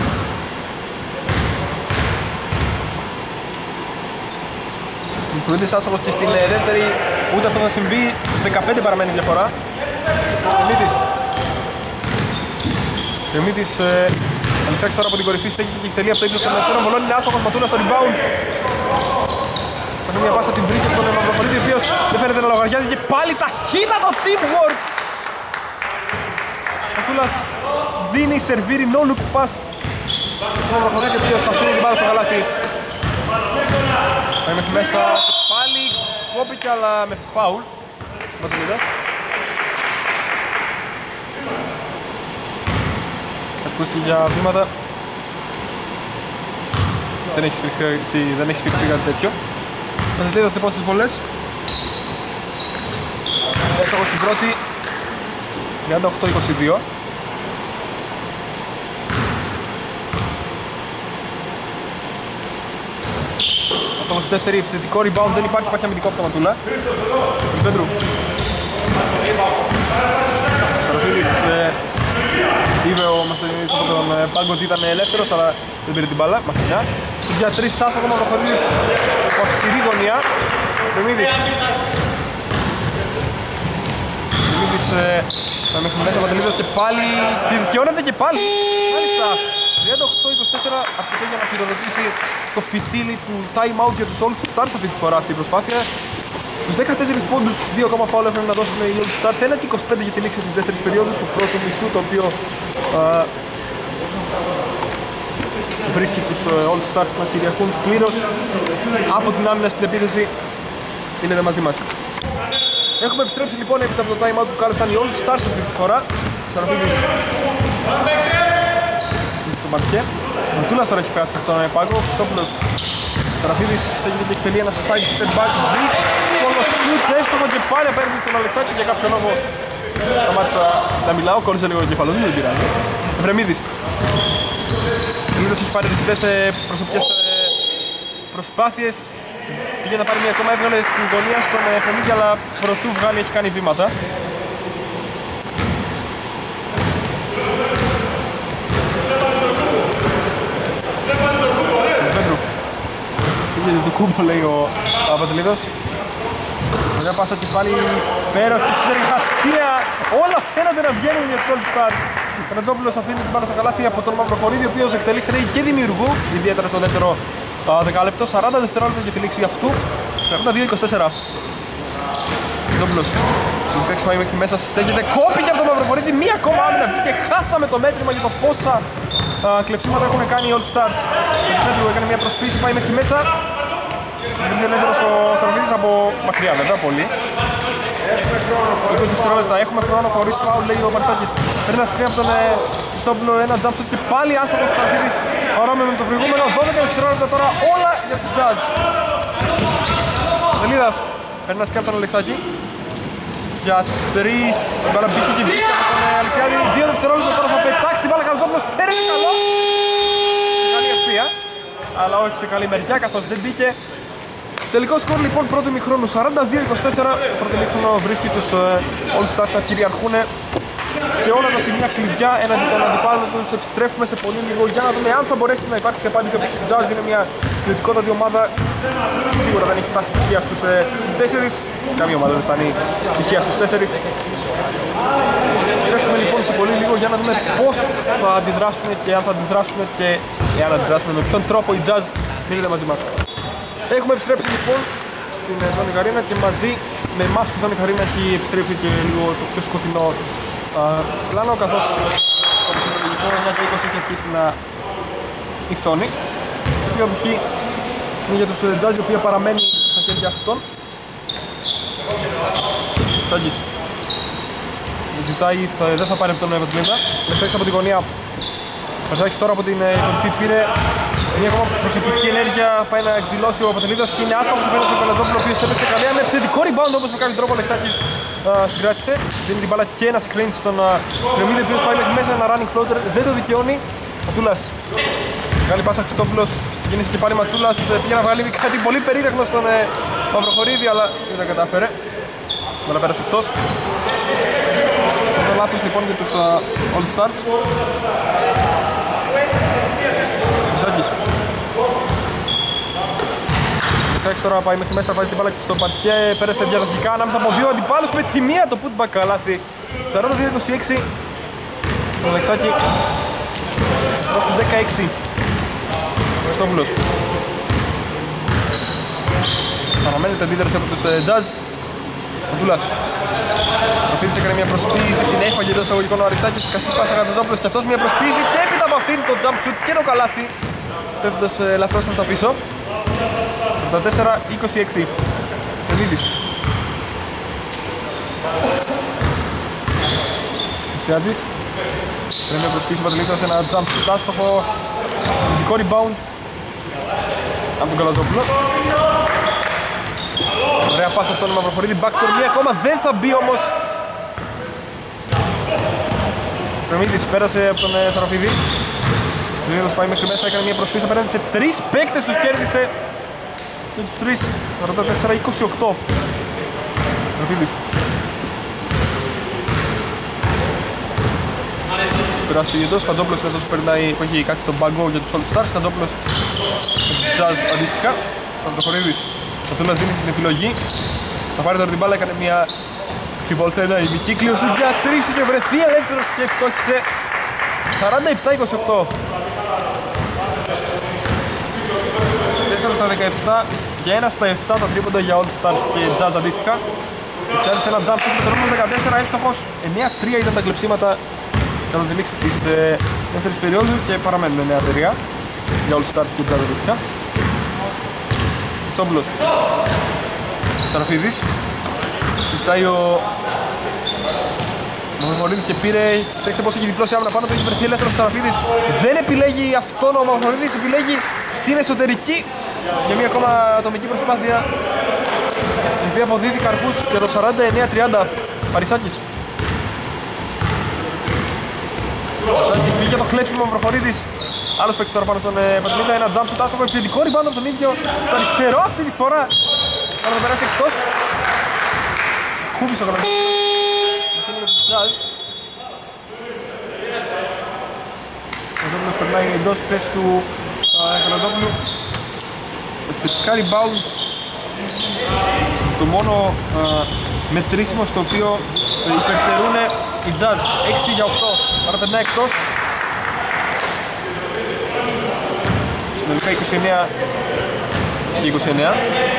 Ο Φρουντής άστοχος και στην δεύτερη, ούτε αυτό θα συμβεί. Στους δεκαπέντε παραμένει η διαφορά. Μίτης. Ο Μίτης Αλεξάκης τώρα από την κορυφή στέκεται και εκτελεί από το ύψος των ελευθέρων βολών. Είναι άστοχος, Ματούλας στο rebound. Φτιάχνει μια πάσα, την βρήκε στον Μαυροφωνίδη, ο Καβαγιάζει και πάλι ταχύτατο teamwork. Ο Τούλας δίνει σερβίρι no look pass. Ο προχωρεί και ποιος αφήνει την μπάλα στο καλάθι. Πάει μέχρι μέσα και πάλι κόπηκε αλλά με φάουλ. Ματουλίδα. Ακούστηκε για βήματα. Δεν έχει σφιχτεί κάτι τέτοιο. Ματουλίδας λοιπόν στις βολές. Έσαγω στην πρώτη. τριάντα οκτώ είκοσι δύο. Αυτό στη δεύτερη επιθετικό rebound δεν υπάρχει, υπάρχει αμυντικό από το Ματούλα. Πέντρου. Σαροφίδης ε, είπε ο Μαστονίδης από τον ε, πάγκο ότι ήταν ελεύθερος, αλλά δεν πήρε την μπάλα, μακρινά. Για τρεις σάς ακόμα προχωρείς από αυστηρή γωνία. Δεμίδης. Δεμίδης θα μέχρι μέσα Ματελίδας και πάλι τη δικαιώνεται και πάλι. Μάλιστα. τριάντα οκτώ είκοσι τέσσερα αυτό για να χειροδοτήσει το φιτίλι του time out για τους All Stars αυτή τη φορά αυτή η προσπάθεια. Τους δεκατέσσερις πόντους, δύο ακόμα φάουλ έφεραν να δώσουν οι All Stars, ένα και είκοσι πέντε για τη λήξη της δεύτερης περίοδου του πρώτου μισού, το οποίο α, βρίσκει τους All Stars να κυριαρχούν πλήρως από την άμυνα στην επίθεση. Είναι μαζί μας. Έχουμε επιστρέψει λοιπόν έπειτα από το time out που κάλεσαν οι All Stars αυτή τη φορά. Σαροφίδης στο μπαρκέ. Ο Τούλας τώρα έχει περάσει στον πάγκο. Χριστόπουλος. Σαροφίδης στέκεται και εκτελεί ένα side step back. Πόλο shoot, έστοχο και πάλι απέναντι στον Αλεξάκη. Για κάποιο λόγο σταμάτησα να μιλάω, κόλλησα λίγο το κεφαλό, δεν πειράζει. Βρεμίδης. Τελείως έχει πάρει αρκετές προσωπικές προσπάθειες. Πήγε να πάρει μια ακόμα, έβγαλε στην γωνία στον Φεμίδη, αλλά πρωτού βγάλει έχει κάνει βήματα. Βέντρου. Πήγε το κούμπο λέει ο Παπαντελίδος. Ωραία πάσα και πάλι υπέροχη συνεργασία. Όλα φαίνονται να βγαίνουν για τους All Stars. Ο Ρετζόπουλος αφήνει την μπάλα στο καλάθι από τον Μαυροχωρίδη, ο οποίος εκτελεί χρέη και δημιουργού, ιδιαίτερα στο δεύτερο δεκάλεπτο, σαράντα δευτερόλεπτα για τη λήξη αυτού, σαράντα δύο είκοσι τέσσερα. Ρετζόπουλος, το ξέξει πάει μέχρι μέσα, στέκεται, κόπηκε από τον Μαυροχωρίδη, μία ακόμα άμυνα και χάσαμε το μέτρημα για το πόσα α, κλεψίματα έχουν κάνει οι All Stars. Ο Πέτρου έκανε μια προσπίση, πάει μέχρι μέσα. Είναι ελεύθερος ο Σαροφίδης από μακριά βέβαια, πολύ. είκοσι δευτερόλεπτα, έχουμε χρόνο χωρίς φάουλ, λέει ο Παρισάκης. Παίρνει ένα screen από τον Χριστόπουλο, ένα jump shot και πάλι άστοχος ο Σαροφίδης. Παρόμοιο με το προηγούμενο, δώδεκα δευτερόλεπτα τώρα όλα για τους Jazz. Δελίδας, παίρνει ένα screen από τον Αλεξάκη. Για τρεις, η μπάλα μπήκε και βγήκε από τον Αλεξιάδη. Δύο δευτερόλεπτα τώρα θα πετάξει την μπάλα, Καρατζόπουλος φέρει καλό. Σε καλή ευθεία, αλλά όχι σε καλή μεριά καθώς δεν μπήκε. Τελικό σκορ λοιπόν πρώτου ημιχρόνου σαράντα δύο είκοσι τέσσερα. Πρώτο ημιχρόνο βρίσκει τους uh, All Stars να κυριαρχούν σε όλα τα σημεία κλειδιά έναντι των αντιπάλων τους. Επιστρέφουμε σε πολύ λίγο για να δούμε αν θα μπορέσει να υπάρξει απάντηση από τους Jazz. Είναι μια ποιοτικότατη ομάδα. Σίγουρα δεν έχει φτάσει τυχαία στους uh, τέσσερις. Καμία ομάδα δεν φτάνει τυχαία στους τέσσερις. Επιστρέφουμε λοιπόν σε πολύ λίγο για να δούμε πώς θα αντιδράσουν και αν θα αντιδράσουν και εάν αντιδράσουν με ποιον τρόπο οι Jazz. Μείνετε μαζί μας. Έχουμε επιστρέψει λοιπόν στην Ζώνη Γαρίνα και μαζί με εμάς στη Ζώνη Γαρίνα έχει επιστρέψει και λίγο το πιο σκοτεινό α, πλάνο, καθώς όπως είναι λογικό εννιά και είκοσι έχει αρχίσει να νυχτώνει. Η οποία εποχή είναι για τους Jazz, η οποία παραμένει στα χέρια αυτών. Σάγκης ζητάει, θα, δεν θα πάρει από τον Ευαγγελίδα. Λεφτάξεις από τη γωνία. Παρσάκης τώρα από την κορυφή πήρε μια ακόμα προσωπική ενέργεια, πάει να εκδηλώσει ο Πατελίδας και είναι άστοχος απέναντι στον Καλατζόπουλο, ο οποίος έπαιξε καλή με επιθετικό rebound όπως με κάποιο τρόπο ο Αλεξάκης συγκράτησε. Δίνει την μπάλα και ένα screen στον Κρεμίδη, ο οποίος πάει μέχρι μέσα, ένα running floater, δεν το δικαιώνει. Ματούλας, μεγάλη πάσα Χριστόπουλος, στη κίνηση και πάλι Ματούλας, πήγε να βγάλει κάτι πολύ περίτεχνο στον Μαυροχωρίδη, αλλά δεν τα κατάφερε. Μπάλα πέρασε εκτός. Είναι λάθος λοιπόν για τους All Stars. Ζάκης. Ζάκης τώρα πάει μέχρι μέσα, βάζει την μπάλα και στο παρκέ, πέρασε διαδοχικά ανάμεσα από δύο αντιπάλους με τη μία το putback καλάθι. σαράντα δύο είκοσι έξι. Τον Αλεξάκη προς το δεκαέξι. Χριστόπουλος. Παραμένεται αντίδραση από τους Jazz. Μαντούλας. Προφήτης έκανε μια προσποίηση, την έφαγε εντός εισαγωγικών ο Αρεξάκης. Σκαστή πάσα Γατζόπουλος και αυτός μια προσποίηση και έπειτα από αυτήν το jump shoot και το καλάθι. Πέφτοντας ελαφρώς προς τα πίσω. τριάντα τέσσερα είκοσι έξι. Φεβίδης. Φιάντης. Πρέπει να προσπίσει Πατελίτος ένα jump shoot άστοχο. Ειδικό rebound από τον Καλατζόπουλο. Ωραία πάσα στον Μαυροχωρίδη, backdoor, μία ακόμα δεν θα μπει όμως. Προμήτης πέρασε από τον Σαραφίδη. Λίδος πάει μέχρι μέσα, έκανε μια προσπίση απέναντι σε τρεις παίκτες, τους κέρδισε. Και τους τρεις, σαράντα τέσσερα είκοσι οκτώ. Σαραφίδης. Περάσει εντός, Χατζόπουλος είναι αυτός που περνάει, που έχει κάτσει στον πάγκο για τους All Stars. Χατζόπουλος με τους Jazz αντίστοιχα. Μαυροχωρίδης. Ο Τούλας δίνει την επιλογή. Θα πάρει τώρα την μπάλα, έκανε μια χιβολτέ, ένα ημικύκλιο σου για τρεις, είχε βρεθεί ελεύθερος και φτώχισε σαράντα επτά είκοσι οκτώ. τέσσερα στα δεκαεπτά και ένα στα επτά τα τρίποντα για All Stars και Jazz αντίστοιχα. Εξάρτησε ένα jump shoot με το νούμερο δεκατέσσερα, εύστοχος. εννέα τρία ήταν τα κλεψίματα κατά τη λήξη της ε, δεύτερης περίοδου και παραμένουν εννέα τρία για All Stars και Jazz αντίστοιχα. Σόμπλος. Σαραφίδης. Ζητάει ο Μαυροχωρίδης και πήρε. Στέξτε πως έχει διπλώσει άμυνα πάνω του, έχει βρεθεί ελεύθερος ο Σαραφίδης. Δεν επιλέγει αυτόν ο Μαυροχωρίδης, επιλέγει την εσωτερική για μια ακόμα ατομική προσπάθεια η οποία αποδίδει καρπούς για το σαράντα εννέα τριάντα. Παρισάκης. Παρισάκης πήγε το κλέψιμο ο Μαυροχωρίδης. Άλλος παίκτης τώρα πάνω στον Πατελίτα, ένα jump shoot άστοχο, επιθετικό rebound από τον ίδιο στο αριστερό αυτή τη φορά. Θα το περάσει εκτός. Κούμπησε ο Καλατζόπουλος. Μαθαίνει για τους Jazz. Ο Καλατζόπουλος περνάει εντός της θέσης του Καλατζόπουλου. Επιθετικά rebound. Το μόνο α, μετρήσιμο στο οποίο υπερτερούν οι Jazz. έξι για οκτώ. Άρα περνάει εκτός. Συνολικά είκοσι εννέα και είκοσι εννέα.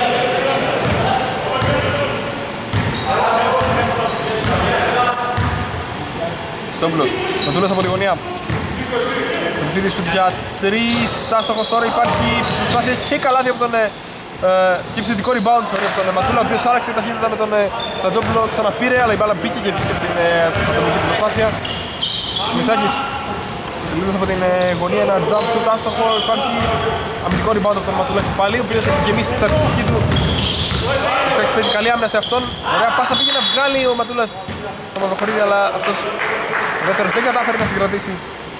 Στόμπλος, Μαντούλας από τη γωνία. Προφήτης σουτ για τρεις, άστοχος τώρα, υπάρχει προσπάθεια και καλάθι από τον ε, και επιθετικό rebound από τον Μαντούλα, ο οποίος άραξε ταχύτητα με τον Χατζόπουλο, ξαναπήρε, αλλά η μπάλα μπήκε και βγήκε από την ατομική προσπάθεια. Μισάκης. Λίδος από την γωνία, ένα jump shoot άστοχο, υπάρχει αμυντικό rebound από τον Ματουλάκη πάλι, ο οποίος έχει γεμίσει τη στατιστική του. Ο Μισάκης παίζει καλή άμυνα σε αυτόν, ωραία πάσα πήγε να βγάλει ο Ματούλας στο Μαυροχωρίδη, αλλά αυτός ο δεύτερος δεν κατάφερε να συγκρατήσει.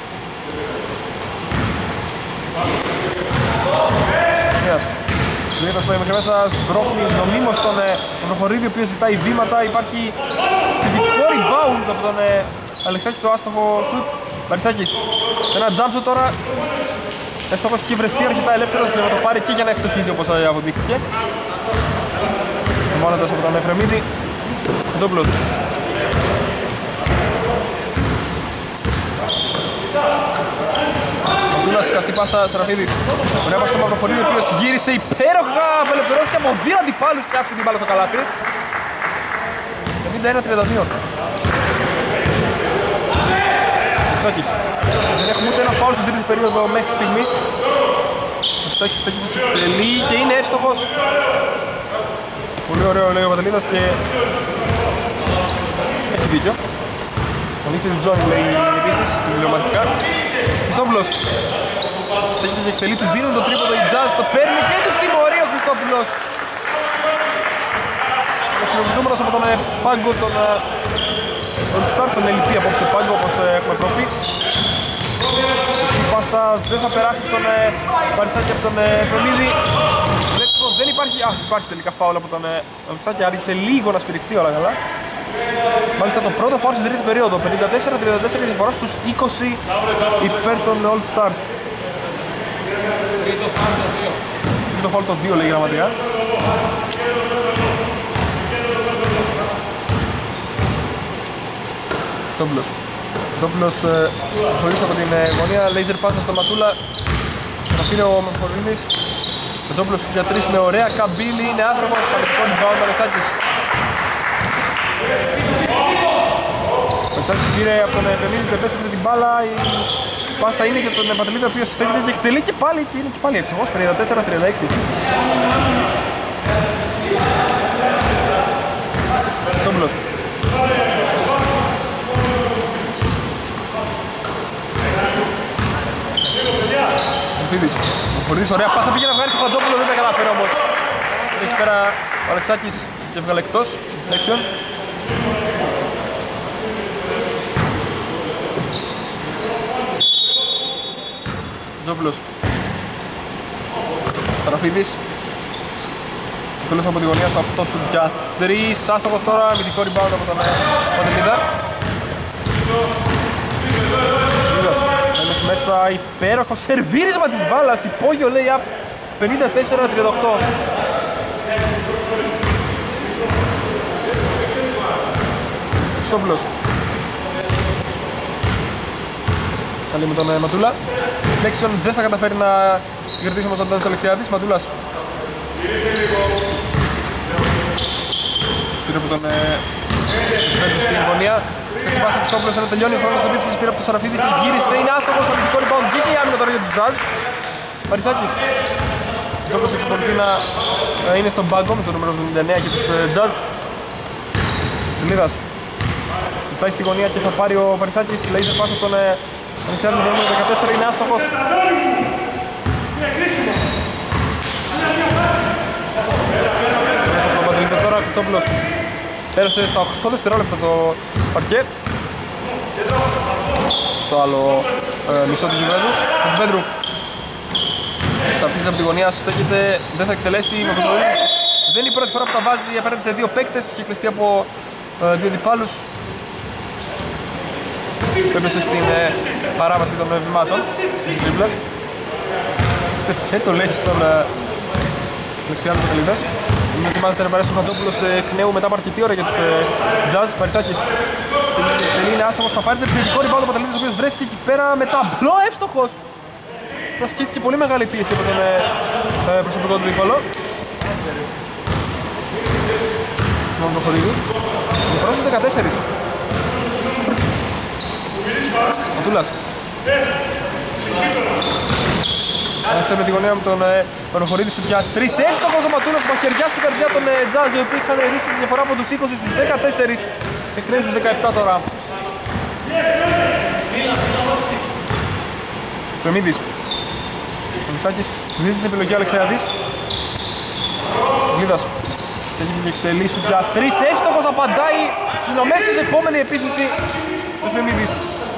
Λίδος πάει μέχρι μέσα, σμπρώχνει νομίμως τον Μαυροχωρίδη, ο οποίος ζητάει βήματα, υπάρχει θετικό rebound από τον Αλεξάκη, το άστοχο shoot. Παρισάκης, ένα jump shot τώρα. Εύστοχος έχει βρεθεί αρκετά ελεύθερος για να το πάρει και για να ευστοχίζει όπως αποδείχθηκε. Μόνατος από τον Εφρεμίδη. Χατζόπουλος. Μαντούλας, σκαστή πάσα, Σαραφίδης. Ωραία πάσα στο Μαυροχωρίδη, ο οποίος γύρισε υπέροχα, απελευθερώθηκε από δύο αντιπάλους και άφησε την μπάλα στο καλάθι. πενήντα ένα τριάντα δύο. Σάκης. Δεν έχουμε ούτε ένα φάουλ στην τρίτη περίοδο μέχρι στιγμής. Ο Σάκης θα τελεί και είναι εύστοχος. Πολύ ωραίο λέει ο Πατελίδας και έχει δίκιο. Ανοίξε τη ζώνη λέει επίσης συμπληρωματικά. Χριστόπουλος. Στέκεται και εκτελεί, του δίνουν το τρίποντο η Jazz, το παίρνει και του τιμωρεί ο Χριστόπουλος. Ο χειροκριτούμενος από τον πάγκο τον All Stars, τον Ελιπή απόψε πάγκο όπως έχουμε πρόπει. Η πάσα δεν θα περάσει στον Παρισάκη από τον Εφρεμίδη. Δεν υπάρχει, α, υπάρχει τελικά φάουλ από τον Παρισάκη, άρχισε λίγο να σφυριχτεί όλα καλά. Μάλιστα το πρώτο φάουλ στην τρίτη περίοδο, πενήντα τέσσερα τριάντα τέσσερα η διαφορά στους είκοσι υπέρ των All Stars. Τρίτο φάουλ το δύο λέει η γραμματεία. Τόμπλος. Τόμπλος ε, χωρίς από την ε, γωνία, λέιζερ πάσα στο Ματούλα. Θα πήρε ο Μαυροχωρίδης. Ο Τόμπλος για τρεις με ωραία καμπύλη, είναι άστροφος, αμυντικό rebound, Αλεξάκης. Περσάκης πήρε από τον Πενίδη και επέστρεψε την μπάλα. Η πάσα είναι για τον Παντελίδη, ο οποίος στέκεται και εκτελεί και πάλι και είναι και πάλι εύστοχος. πενήντα τέσσερα τριάντα έξι. Στόμπλος. Φίδης. Ο Φορδής, ωραία πάσα, πήγε να βγάλει στο Χατζόπουλο, δεν τα καταφέρει όμως. Εκεί πέρα ο Αλεξάκης και έβγαλε εκτός δεξιών. Χατζόπουλος. Σαραφίδης. Τέλος από τη γωνία στο οκτώ σου για τρεις. Άστοχος τώρα, αμυντικό rebound από τον Παντελίδα. Τέλος μέσα, υπέροχο σερβίρισμα της μπάλας, υπόγειο λέει απ πενήντα τέσσερα τριάντα οκτώ. Σόμπλος. Καλή με τον Ματούλα. Φλέξιον δεν θα καταφέρει να συγκρατήσει όμως τον Τάνης Αλεξιάδης. Ματούλας. Πήρε από τον Πέτρο στην γωνία. Στην πάσα του Σόμπλος, ενώ τελειώνει ο χρόνος της επίθεσης, πήρε από τον Σαραφίδη και γύρισε. Είναι άστοχος, αμυντικό rebound, βγήκε η άμυνα τώρα για τους Jazz. Παρισάκης. Ο Σόμπλος εξακολουθεί να είναι στον πάγκο με το νούμερο εβδομήντα εννέα και τους Jazz. Τελίδας. Πάει στη γωνία και θα πάρει ο Παρισάκης. Λέιζερ πάσα στον Αλεξιάδη με το νούμερο δεκατέσσερα, είναι άστοχος. Μέσα από τον Παντελίδη τώρα, Χριστόπουλος. Πέρασε στα οκτώ δευτερόλεπτα το παρκέ. Στο άλλο ε, μισό του γηπέδου. Χατζηπέτρου. Σαφής από τη γωνία, στέκεται, δεν θα εκτελέσει με τον Μαθοδωρίδης. Δεν είναι η πρώτη φορά που τα βάζει απέναντι σε δύο παίκτες. Έχει κλειστεί από ε, δύο αντιπάλους. Έπεσε στην ε, παράβαση των ε, βημάτων. Στην τρίμπλα. Στέψε το λέει στον ε, Αλεξιάδη Παντελίδας. Είναι ετοιμάζεται να περάσει ο Χατζόπουλος εκ νέου μετά από αρκετή ώρα για τους ε, Jazz. Παρισάκης στην τελή είναι άστοχος, θα πάρει το επιθετικό rebound ο Παντελίδης, ο οποίος βρέθηκε εκεί πέρα με ταμπλό εύστοχος. Ασκήθηκε πολύ μεγάλη πίεση από τον ε, ε, προσωπικό του δίπολο. Μόνο το χωρίδι. Διαφορά στους δεκατέσσερα. Ματούλας. Άρχισε με τη γωνία με τον ε, Πανοχωρίδη σου για τρεις. Εύστοχος ο Ματούλας που μαχαιριά στην καρδιά των ε, Jazz, οι οποίοι είχαν ρίξει τη διαφορά από τους είκοσι στους δεκατέσσερα. Εκκρίνει στους δεκαεπτά τώρα. Φεμίδης. Ο Μισάκης δίνει την επιλογή Αλεξιάδης. Γλίδας. Στέλνει και εκτελεί σου για τρεις. Εύστοχος απαντάει στην αμέσως επόμενη επίθεση του Φεμίδης.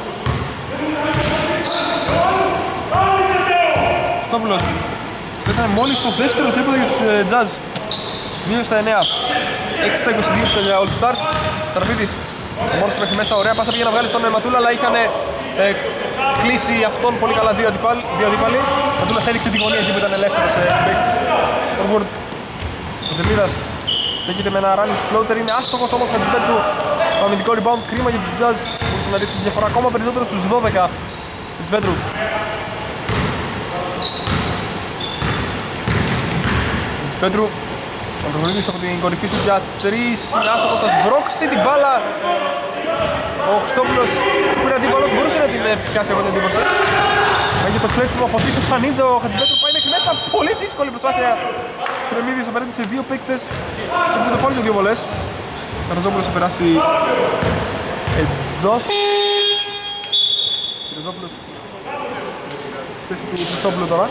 Χριστόπουλος. Αυτό ήταν μόλις το δεύτερο τρίποδο για τους ε, Jazz. δύο στα εννέα. έξι στα είκοσι δύο για All Stars. Ταραπίδης. Ο μόνος του μέχρι μέσα. Ωραία πάσα πήγε να βγάλει στον Ματούλα, αλλά είχαν ε, κλείσει αυτόν πολύ καλά δύο αντιπάλοι. Ο Ματούλας έριξε τη γωνία εκεί που ήταν ελεύθερος ε, παίκτης. Forward. Ο Τελίδας. Στέκεται με ένα run floater. Είναι άστοχος όμως με την πέτρου. Το αμυντικό rebound. Κρίμα για τους Jazz. Μπορούν να ρίξουν τη διαφορά ακόμα περισσότερο στους δώδεκα. Της Πέτρου. Πέτρου, ο Προχωρίδης από την κορυφή σου για τρεις. Είναι άστοχος, θα σμπρώξει την μπάλα. Ο Χριστόπουλος που είναι αντίπαλος, μπορούσε να την πιάσει από την εντύπωση. Έχει το κλέψιμο από πίσω στον Νίτζο, ο Χατζηπέτρου πάει μέχρι μέσα. Πολύ δύσκολη προσπάθεια. Κρεμίδης απέναντι σε δύο παίκτες. Έτσι το φόλει και δύο βολές. Ο Ραζόπουλος θα περάσει εντός. Ο Ραζόπουλος στη θέση του Χριστόπουλου τώρα.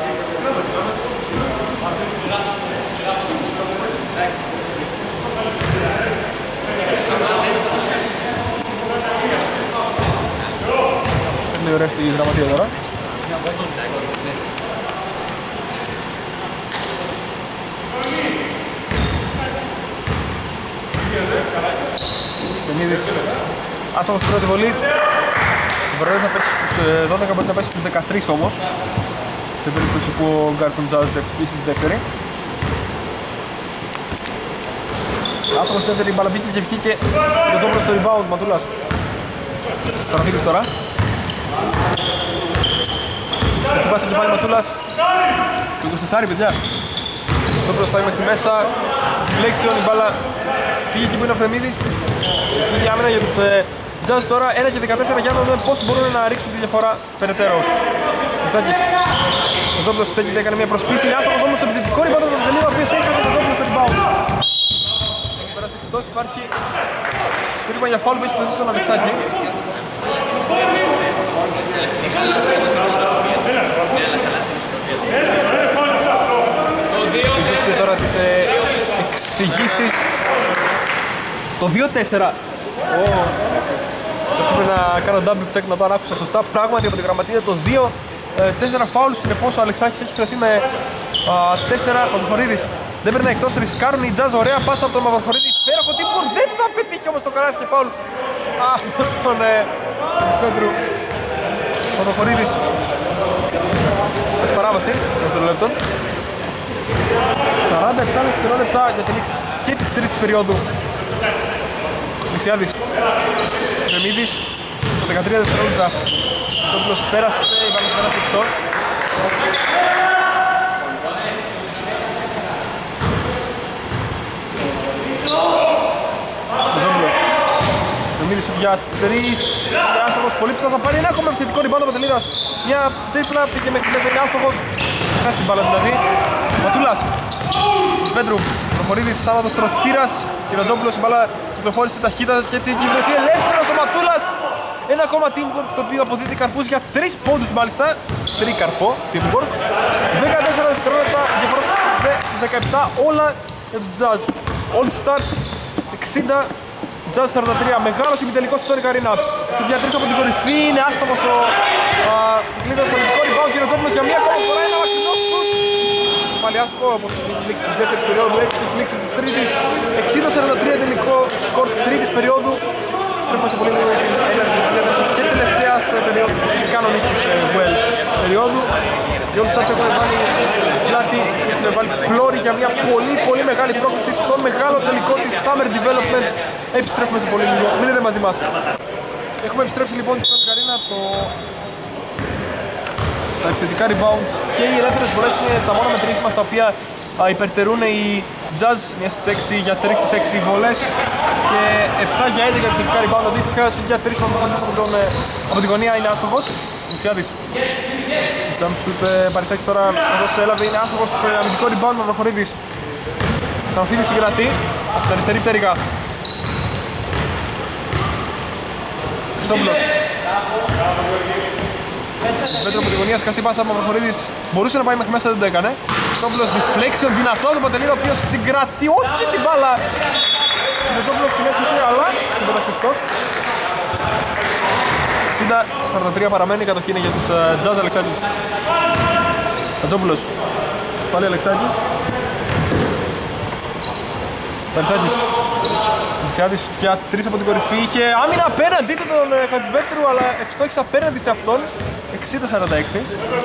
Είναι ωραία στη δραματεία τώρα. Πενίδης άστοχος στην πρώτη βολή. Μπορεί να πέσει στους δώδεκα, μπορεί να πέσει στους δεκατρείς όμως. Σε περίπτωση που ο Γκάρτον Jazz θα χτυπήσει στη δεύτερη. Άστοχος τέσσερι, η μπάλα μπήκε και βγήκε το Τζόμπλος στο rebound, Ματούλας. Σαραφίδης τώρα. Σκαστή πάση και πάλι Ματούλας. Το είκοσι τέσσερα παιδιά. Το μπροστά μέχρι μέσα. Flexion η μπάλα πήγε εκεί που είναι ο Φρεμίδης. Εκεί η άμυνα για τους ε, Jazz τώρα ένα και δεκατέσσερα για να δούμε πώς μπορούν να ρίξουν τη διαφορά περαιτέρω. Μισάκης. Ο Ζόμπλος στέκεται, έκανε μια προσπίση. Άστοχος όμως επιθετικό ριμπάουντ από τον Τελείο, ο οποίος έχασε τον Ζόμπλο στο rebound. Έχει περάσει εκτός, υπάρχει σφύριγμα για φάουλ που έχει πετύχει στον Αλεξάκη. Ίσως τώρα τις ε, εξηγήσεις. Το δύο τέσσερα. Oh. Πρέπει να κάνω double check να το αν άκουσα σωστά. Πράγματι από τη γραμματεία το δύο τέσσερα φάουλ. Συνεπώς ο Αλεξάκης έχει κρεθεί με τέσσερα. Ο Μαυροχωρίδης δεν περνάει εκτός, ρισκάρουν οι Jazz. Ωραία πάσα από τον Μαυροχωρίδη. Υπέροχο τύπο, δεν θα πετύχει όμως το καράβι και φάουλ από τον ε, Πέτρου. Ο Μαυροχωρίδης έχει παράβαση με τον λεπτό. σαράντα επτά δευτερόλεπτα για την λήξη και της τρίτης περίοδου. Λεξιάδης, Ρεμίδης, στα δεκατρία δευτερόλεπτα. Ο Τόπουλος πέρασε, η μπάλα πέρασε εκτός. Ο Τόπουλος, Ρεμίδης για τρεις, είναι άστοχος, πολύ ψηλά θα πάρει ένα ακόμα επιθετικό ριμπάουντ από Τελίδας. Μια τρίπλα πήγε μέχρι μέσα, είναι άστοχος. Χάσει την μπάλα δηλαδή. Ματούλας, Πέτρου, Προχωρίδης, Σάββατος Στρωτήρας και ο Τζόμπουλος, η μπάλα κυκλοφόρησε ταχύτητα και έτσι έχει βρεθεί ελεύθερος ο Ματούλας. Ένα ακόμα teamwork το οποίο αποδίδει καρπούς για τρεις πόντους μάλιστα. Τρίκαρπο teamwork. δεκατέσσερα δευτερόλεπτα, διαφορά στους δεκαεπτά, όλα για τους Jazz. All Stars εξήντα, Jazz σαράντα τρία. Μεγάλος ημιτελικός στη Sonic Arena. Σου διατρήσει από την κορυφή, είναι άστοχος ο Κλίδας στο λεπτικό rebound και ο Τζόμπουλος για μία ακόμα φορά ένα μακρινό σουτ. Πάλι άστοχο όπως στην λήξη της δεύτερης περίοδου, έτσι στην λήξη της τρίτης. εξήντα σαράντα τρία τελικό σκορ τρίτης περίοδου. Πρέπει σε πολύ λίγο την έναρξη της τέταρτης και τελευταίας περίοδου της κανονικής Well περίοδου. Οι όλους σας έχουν βάλει πλάτη, έχουν βάλει πλώρη για μια πολύ πολύ μεγάλη πρόκληση στο μεγάλο τελικό της Summer Development. Επιστρέφουμε σε πολύ λίγο, μείνετε μαζί μας. Έχουμε επιστρέψει λοιπόν στη Sonic Arena. Το... Τα επιθετικά rebound και οι ελεύθερες βολές είναι τα μόνα μετρήσιμα στα οποία α, υπερτερούν οι Jazz, μία στις έξι για τρεις στις έξι βολές και επτά για έντεκα επιθετικά rebound. Αντίστοιχα σου για τρεις από, τον, από τη γωνία είναι άστοχος. Μουτσιάδης. Jump shoot Παρισάκης τώρα όπως έλαβε, είναι άστοχος, αμυντικό rebound με Προχωρίδης. Σανφίδης συγκρατεί, την αριστερή πτέρυγα. Ξόμπλος. Πέτρο από τη γωνία, σκαστή πάσα από Μαυροχωρίδης. Μπορούσε να πάει μέχρι μέσα, δεν το έκανε. Ξόμπλος deflection, δυνατό του Παντελίδα, ο οποίος συγκρατεί όχι την μπάλα. Ο Ξόμπλος την έφυγε, αλλά την πέταξε εκτός. εξήντα σαράντα τρία παραμένει, η κατοχή είναι για τους uh, Jazz. Αλεξάκης. Ατζόπουλος. Πάλι Αλεξάκης. Αλεξάκης. Αλεξάκης για τρεις από την κορυφή, είχε άμυνα απέναντι του τον uh, Χατζημπέτρου, αλλά ευστόχησε απέναντι σε αυτόν. εξήντα σαράντα έξι.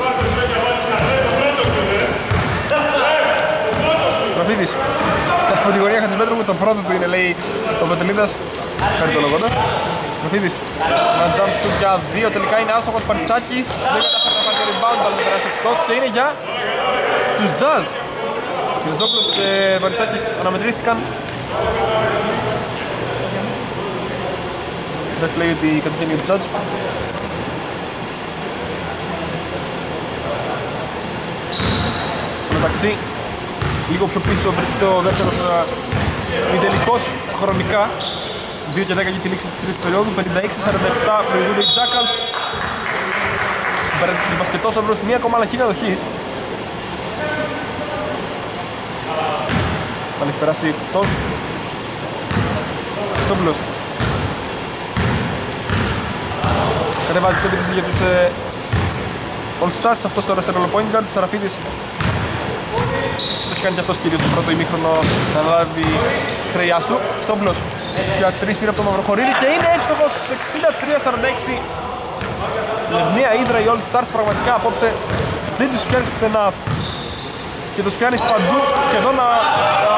Προφίδης. Από την γωνία Χατζημπέτρου, το πρώτο του είναι, λέει ο Πετελίδας. Χαριτολογώντας. Προφίδης. Ένα jump shoot για δύο, τελικά είναι άστοχος. Παρισάκης. Δεν καταφέρει να πάρει το rebound, αλλά θα περάσει εκτός και είναι για τους Jazz. Και ο Τζόκλος και Παρισάκης αναμετρήθηκαν. Δεν λέει ότι κατοχή είναι για τους Jazz. Στο μεταξύ, λίγο πιο πίσω βρίσκεται ο δεύτερος ημιτελικός χρονικά. δύο και δέκα για τη λήξη της τρίτης περίοδου, πενήντα έξι σαράντα επτά προηγούνται οι Jackals. Τους μπασκετόσαυρους, μία ακόμα αλλαγή κατοχής. Πάλι έχει περάσει εκτός. Χριστόπουλος. Κατεβάζει την επίθεση για τους ε, All Stars, αυτός τώρα σε ρόλο point guard. Σαραφίδης το έχει κάνει και αυτός κυρίως στο πρώτο ημίχρονο να λάβει χρειά σου. Χριστόπουλος για τρεις πήρε από τον Μαυροχωρίδη και είναι εύστοχος εξήντα τρία σαράντα έξι. Λευνία ύδρα οι All Stars πραγματικά απόψε δεν τους πιάνεις πουθενά και τους πιάνεις παντού σχεδόν να, να,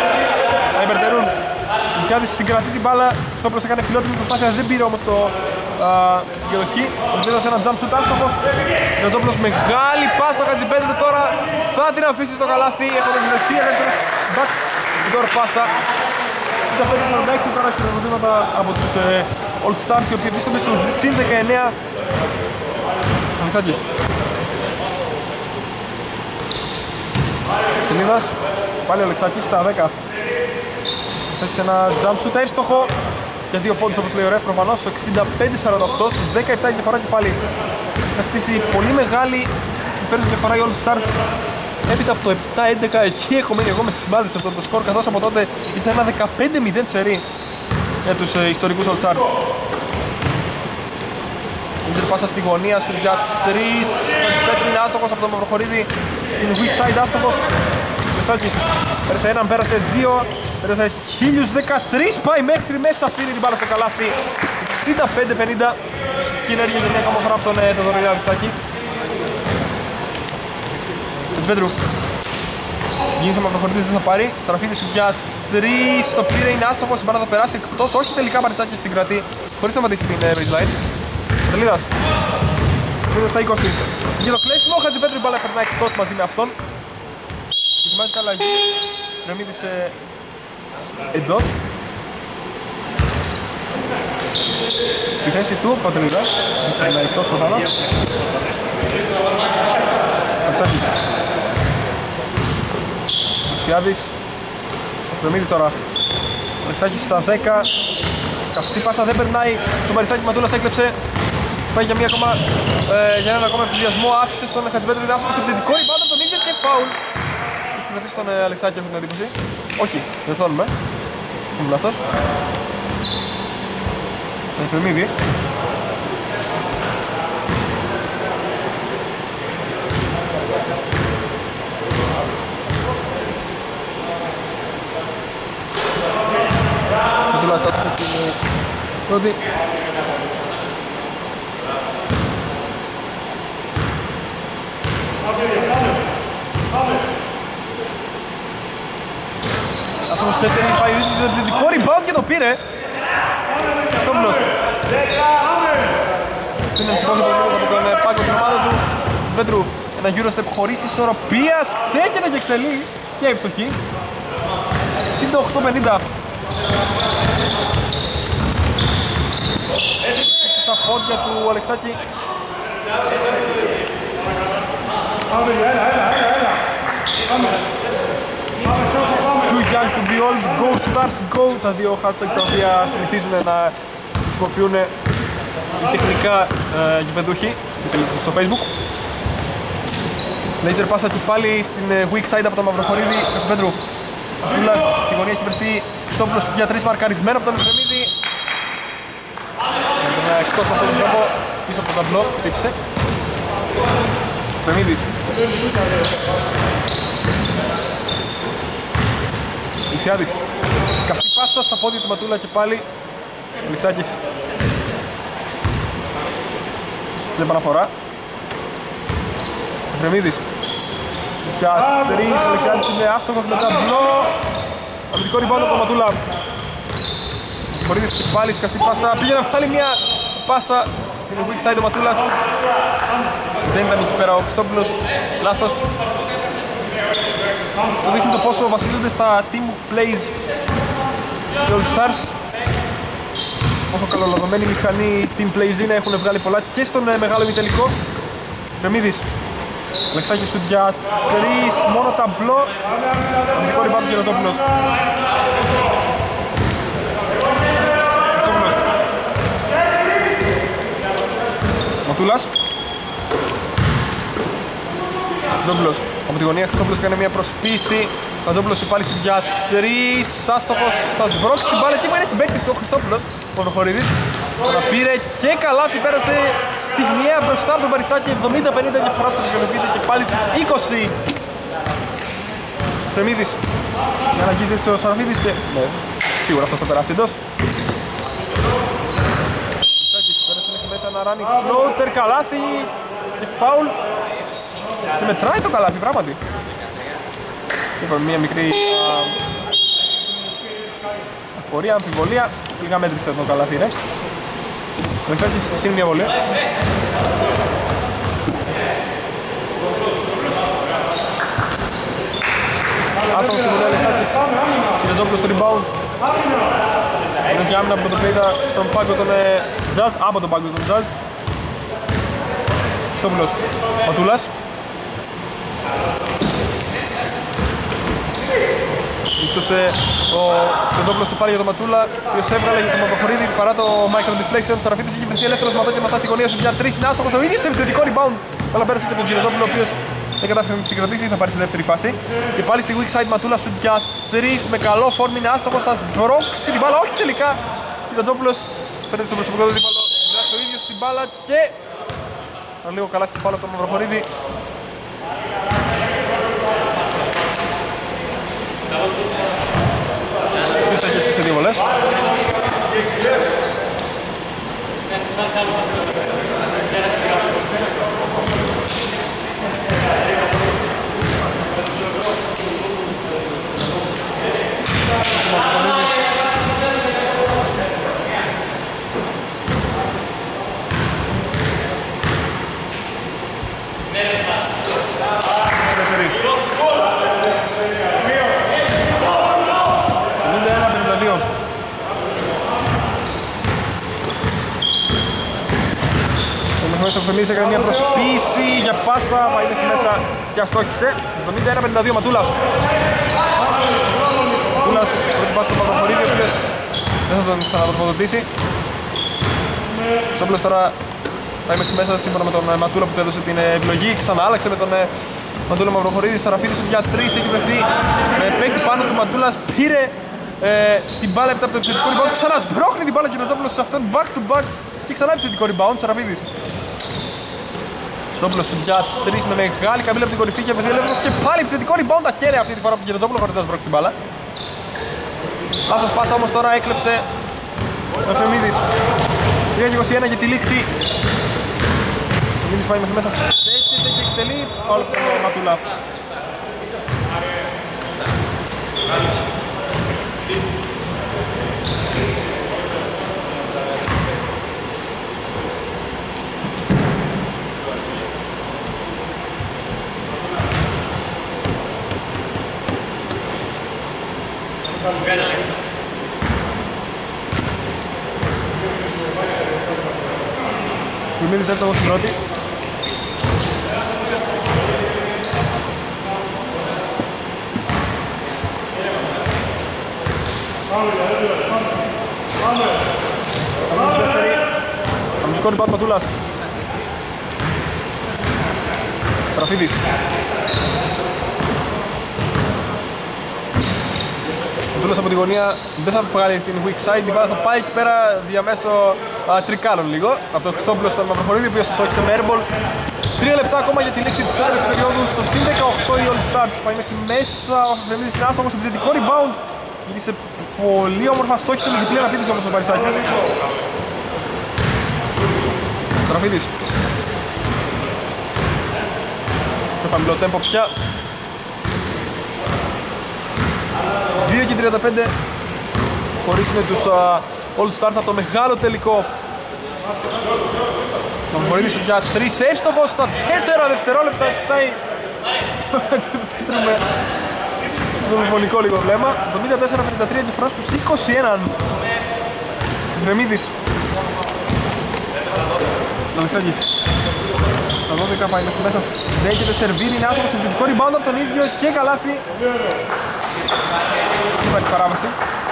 να υπερτερούν. Μισιάδης συγκρατεί την μπάλα, Χριστόπουλος έκανε φιλότιμη προσπάθεια, δεν πήρε όμως το διαδοχή. Ο Λιβίδας ένα jump shoot άστοχος. Γιαζόπουλος μεγάλη πάσα, ο Χατζιπέτρου τώρα θα την αφήσει στο καλάθι. Έχοντας δεχτεί ελεύθερος back door πάσα. εξήντα πέντε σαράντα έξι τώρα χειροκροτήματα από τους ε, All Stars, οι οποίοι βρίσκονται στο συν δεκαεννέα. Αλεξάκης. Λιβίδας, πάλι ο Αλεξάκης στα δέκα. Έχει ένα jump shoot εύστοχο για δύο πόντους όπως λέει ο Ρεφ προφανώς, στο εξήντα πέντε σαράντα οκτώ, στους δεκαεπτά η διαφορά και πάλι θα χτίσει πολύ μεγάλη και παίρνει διαφορά οι All Stars έπειτα από το επτά έντεκα. Εκεί έχω μείνει εγώ με συμπάθηση αυτό το σκορ, καθώς από τότε ήρθε ένα δεκαπέντε μηδέν σερί για τους ε, ιστορικούς All Stars. Ίντερ πάσα στη γωνία σου για τρεις, Πέτρου είναι άστοχος από τον Μαυροχωρίδη στην weak side, άστοχος. Μεσάκης πέρασε έναν, πέρασε δύο, πέρασε χίλια δεκατρία, πάει μέχρι μέσα, αφήνει την μπάλα στο καλάθι. εξήντα πέντε πενήντα, και ενέργεια για μια ακόμα φορά από τον Θεοδωρίδη Μεσάκη. Πέτρου συγκίνησε ο Μαυροχωρίδης, δεν θα πάρει. Σαραφίδης για τρεις, το πήρε, είναι άστοχος, η μπάλα θα περάσει εκτός, όχι τελικά Μαρισάκης συγκρατεί χωρίς να σταματήσει την baseline. Τελίδας, Τελίδας στα είκοσι. Για το κλέψιμο, ο Χατζιπέτρου η μπάλα περνάει εκτός μαζί με αυτόν. Ετοιμάζει τα αλλαγή, Ρεμίδης ε, εντός. Στη θέση του, Πατρίδας, είναι εκτός προφανώς. Αψάκης. Αξιάδης, Ρεμίδης τώρα. Αλεξάκης στα δέκα. Καυτή πάσα δεν περνάει, στο Μαρισάκη Ματούλας έκλεψε. Πάει για, μια ακόμα, ε, για έναν ακόμα ενθουσιασμό, άφησε στον Χατζιπέτρου διδάσκος επιθετικό ριμπάουντ από τον ίδιο και φάουλ. Έχει βρεθεί στον ε, Αλεξάκη, έχω την εντύπωση. Όχι, διορθώνουμε. Είμαι λάθος. Τον Κρεμίδη. Ματούλας άτυχε την πρώτη. Ας όμως τέσσερι πάει ο ίδιος στο επιθετικό rebound και το πήρε. Στόπουλος. Είναι ψυχός από τον πάγκο την ομάδα του. Πέτρου, ένα Eurostep χωρίς ισορροπία, στέκεται και εκτελεί και ευστοχή. εξήντα οκτώ πενήντα. Στα πόδια του Αλεξάκη. Too young to be old, go stars go. Τα δύο hashtags τα οποία συνηθίζουν να χρησιμοποιούν οι τεχνικά ε, γηπεδούχοι στη σελίδα στο Facebook. Λέιζερ πάσα και πάλι στην weak side από τον Μαυροχωρίδη. Πέτρου Τούλας στη γωνία έχει βρεθεί. Χριστόπουλος για τρεις μαρκαρισμένο από τον Κρεμίδη. Εκτός με αυτόν τον τρόπο, πίσω από τον ταμπλό, χτύπησε. Κρεμίδης. Λιξιάδης. Σκαφτή πάσα στα πόδια του Ματούλα και πάλι. Λιξάκης. Δεν παραφορά. Κρεμίδης. Για τρεις, ο Λιξιάδης είναι άφτωχος με ταμπλό. Αμυντικό rebound από τον Ματούλα. Κορίδης και πάλι σκαστή πάσα. Πήγε να φτάλει μια πάσα στην weak side ο Ματούλας. Δεν ήταν εκεί πέρα ο Χριστόπουλος. Λάθος. Το δείχνει το πόσο βασίζονται στα team plays οι All Stars. Όσο καλολαδωμένη μηχανή team plays είναι, έχουν βγάλει πολλά και στον ε, μεγάλο ημιτελικό. Ρεμίδης. Αλεξάκης σου για τρεις, μόνο ταμπλό. Αμυντικό rebound και Ρωτόπουλος. Ματούλας. Ρωτόπουλος. Από τη γωνία Χριστόπουλος κάνει μια προσποίηση. Ματζόπουλος και πάλι σου για τρεις. Άστοχος, θα σμπρώξει την μπάλα και μου είναι συμπαίκτης του Χριστόπουλος. Ο Προχωρίδης. Τα πήρε και καλά, την πέρασε στιγμιαία μπροστά από τον Παρισάκη. εβδομήντα πενήντα διαφορά στο δικαιολογείται και πάλι στους είκοσι. Θεμίδης. Για να αγγίζει έτσι ο Σαραφίδης και... ναι, σίγουρα αυτός θα περάσει εντός. Παρισάκης πέρασε μέχρι μέσα ένα running floater, καλάθι και φάουλ. Και μετράει το καλάθι, πράγματι. Είπαμε μια μικρή απορία, αμφιβολία. Λίγα μέτρησε το καλάθι, ρε. Μεξάκης συν μια βολή. Άτομος στη βολή Αλεξάκης. Κυριαζόπουλος στο rebound. Ένας για άμυνα από τον Πέιτα στον πάγκο των Jazz. Από τον πάγκο των Jazz. Χριστόπουλος. Ματούλας. Ήξωσε ο Κυριαζόπουλος του πάλι για τον Ματούλα, ο οποίος έβγαλε για τον Μαυροχωρίδη παρά το micro deflection. Ο Σαραφίτης είχε βρεθεί ελεύθερος ματό και μαστά στη γωνία σου για τρεις. Είναι άστοχος ο ίδιος στο επιθετικό rebound. Αλλά πέρασε και από τον Κυριαζόπουλο, ο οποίος δεν κατάφερε να την συγκρατήσει, θα πάρει στη δεύτερη φάση. Και πάλι στη weak side Ματούλα σου για τρεις με καλό φόρμ. Είναι άστοχος, θα σμπρώξει την μπάλα. Όχι τελικά. Ο Κυριαζόπουλος παίρνει στο προσωπικό του δίπαλο. Γράψει ο ίδιος την μπάλα και. Λίγο καλά στην μπάλα από τον Μαυροχωρίδη. Ποιος θα έχει σε δύο βολές. Ο Φεμίδης έκανε μια προσποίηση για πάσα, πάει μέχρι μέσα και αστόχησε. εβδομήντα ένα πενήντα δύο Ματούλας. Ματούλας πρώτη πάσα στον Παπαδοχωρίδη, ο οποίος δεν θα τον ξανατροφοδοτήσει. Σόμπλος τώρα πάει μέχρι μέσα σύμφωνα με τον Ματούλα που του έδωσε την επιλογή. Ξανά άλλαξε με τον Ματούλα Μαυροχωρίδη. Σαραφίδης για τρεις έχει βρεθεί με παίκτη πάνω του. Ματούλας πήρε ε, την μπάλα μετά από το επιθετικό rebound. Ξανά σμπρώχνει την μπάλα και ο Τζόπουλος σε αυτόν back to back και ξανά επιθετικό rebound. Σαραφίδης. Σόμπλος για τρεις με μεγάλη καμπύλη από την κορυφή και παιδί ελεύθερος και πάλι επιθετικό rebound ακέραια αυτή τη φορά από τον Γεροντζόπουλο χωρίς να σμπρώξει την μπάλα. Λάθος πάσα όμως τώρα έκλεψε ο Εφρεμίδης. τρία είκοσι ένα για τη λήξη. Ο Εφρεμίδης πάει μέχρι μέσα, στέκεται και εκτελεί όλο τον Ματούλα. Φιμίδης έρθω εγώ στην πρώτη. Αμήνης δεύτερη. Αμυντικό rebound Ματούλας. Σαραφίδης. Ματούλας από τη γωνία δεν θα βγάλει στην weak side, την μπάλα θα πάει εκεί πέρα διαμέσω τρικάλων λίγο από τον Χριστόπουλο στον Μαυροχωρίδη, ο οποίος σώχησε με airball. Τρία λεπτά ακόμα για τη λήξη της τέταρτης περίοδου. Στο συν δεκαοκτώ η All Stars πάει μέχρι μέσα, ο Φεμίδης είναι άστοχος, επιθετικό rebound. Γύρισε πολύ όμορφα, στόχισε με διπλή αναπίτηση όμως ο Παρισάκης. Σαραφίδης. Στο χαμηλό τέμπο πια. δύο και τριάντα πέντε χωρίσουν τους uh, All Stars από το μεγάλο τελικό. Ο Μαυροχωρίδης για τρεις εύστοχος στα τέσσερα δευτερόλεπτα. Κοιτάει το μηφωνικό λίγο βλέμμα. εβδομήντα τέσσερα πενήντα τρία και φορά στους είκοσι ένα. Γκρεμίδης. Αλεξάκης. Στα δώδεκα πάει μέχρι μέσα, στέκεται σερβίρι, είναι άσχος, επιθετικό rebound από τον ίδιο και καλάθι. Υπάρχει παράβαση.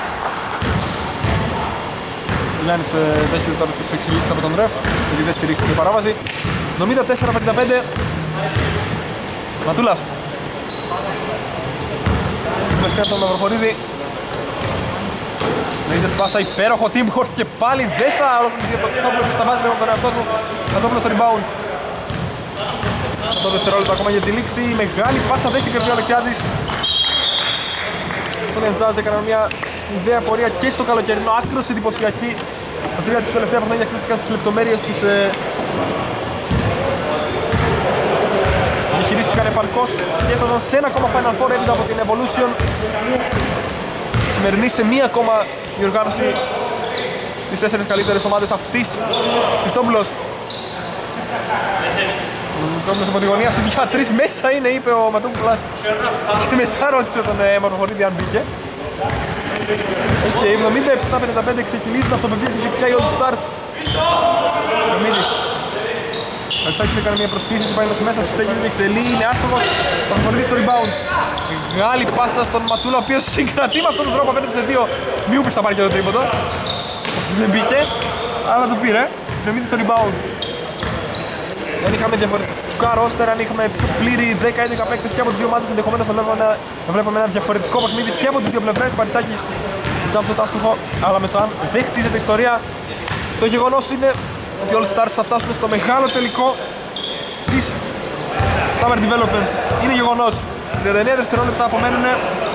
Ο Γιάννης δέχεται τώρα τις εξηγήσεις από τον ρεφ, γιατί δεν στηρίχθηκε η παράβαση. εβδομήντα τέσσερα πενήντα πέντε. Ματούλας. Ματούλας κάνει τον Μαυροχωρίδη. Μέιζερ πάσα υπέροχο, Team Hort και πάλι δεν θα ολοκληρωθεί από το Χριστόπουλο που σταμάζει λίγο τον εαυτό του. Χριστόπουλο στο rebound. Το δευτερόλεπτο ακόμα για τη λήξη. Μεγάλη πάσα δεν συγκρατεί ο Αλεξιάδης. Τον Εντζάζ έκανε μια σπουδαία πορεία και στο καλοκαιρινό, άκρως εντυπωσιακή. Τα τρία της τελευταία παιχνίδια κρίθηκαν στις λεπτομέρειες της. Ε... Διαχειρίστηκαν επαρκώς και έφτασαν σε ένα ακόμα Final Four έπειτα από την Evolution. Σημερινή σε μία ακόμα διοργάνωση στις τέσσερις καλύτερες ομάδες αυτής. Χριστόπουλος. Χριστόπουλος από τη γωνία σου για τρεις μέσα είναι, είπε ο Ματόπουλας. Και μετά ρώτησε τον ε, Μαρμοχορίδη αν μπήκε. Okay, εβδομήντα επτά πενήντα πέντε ξεχυλίζει την αυτοπεποίθηση πια οι All Stars. Καμίδης. Βασάκης έκανε μια προσπίση, του πάει μέσα στη στέκη του εκτελεί, είναι άστοχος. Θα φορηθεί στο rebound. Μεγάλη πάσα στον Ματούλα, ο οποίος συγκρατεί με αυτόν τον τρόπο απέναντι σε δύο. Μιούπης θα πάρει και το τρίποντο. Δεν μπήκε, αλλά το πήρε. Φρεμίδη στο rebound. Δεν είχαμε διαφορετικά ρόστερ, αν είχαμε πιο πλήρη δέκα έντεκα παίκτες και από τις δύο ομάδες, ενδεχομένως θα βλέπαμε, θα βλέπαμε ένα διαφορετικό παιχνίδι και από τις δύο πλευρές. Παρισάκης τζάμπ το άστοχο, αλλά με το αν δεν χτίζεται ιστορία. Το γεγονός είναι ότι οι All Stars θα φτάσουν στο μεγάλο τελικό της Summer Development. Είναι γεγονός. τριάντα εννέα δευτερόλεπτα απομένουν.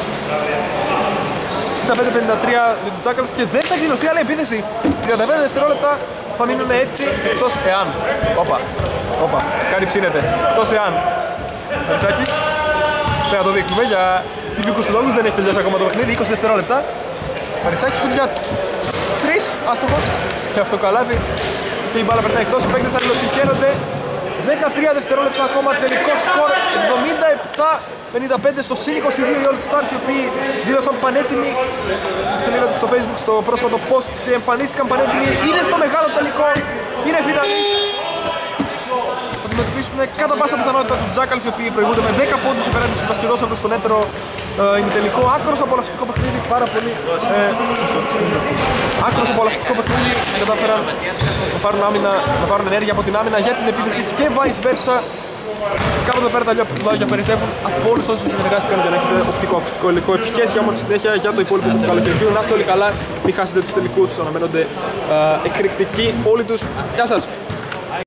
εξήντα πέντε πενήντα τρία για τους Jackals και δεν θα εκδηλωθεί άλλη επίθεση. τριάντα πέντε δευτερόλεπτα θα μείνουν έτσι, εκτός εάν. Όπα, όπα, κάτι ψήνεται. Εκτός εάν. Παρισάκης. Δεν θα το δείχνουμε για τυπικούς λόγους, δεν έχει τελειώσει ακόμα το παιχνίδι. είκοσι δευτερόλεπτα. Παρισάκης σου για τρεις, άστοχος. Και αυτό καλάθι. Και η μπάλα περνάει εκτός, οι παίκτες αλληλοσυγχαίρονται. δεκατρία δευτερόλεπτα ακόμα, τελικό σκορ εβδομήντα επτά πενήντα πέντε στο συν είκοσι δύο οι All Stars, οι οποίοι δήλωσαν πανέτοιμοι στη σελίδα τους στο Facebook στο πρόσφατο post και εμφανίστηκαν πανέτοιμοι. Είναι στο μεγάλο τελικό, είναι φιναλίστ. Θα αντιμετωπίσουν κατά πάσα πιθανότητα τους Jackals, οι οποίοι προηγούνται με δέκα πόντους υπέραντι στους Βασιλόσαυρους στον έτερο ε, ημιτελικό. Άκρος απολαυστικό παιχνίδι, πάρα πολύ ε, άκρος απολαυστικό παιχνίδι. Κατάφεραν να πάρουν, άμυνα, να πάρουν ενέργεια από την άμυνα για την επίθεση και vice versa. Κάπου εδώ πέρα τα λόγια περιτεύουν από όλους όσους συνεργάστηκαν για να έχετε οπτικό-ακουστικό υλικό. Ευχές για όμορφη συνέχεια για το υπόλοιπο του καλοκαιριού. Να είστε όλοι καλά, μην χάσετε τους τελικούς, αναμένονται ε, εκρηκτικοί όλοι τους. Γεια σας!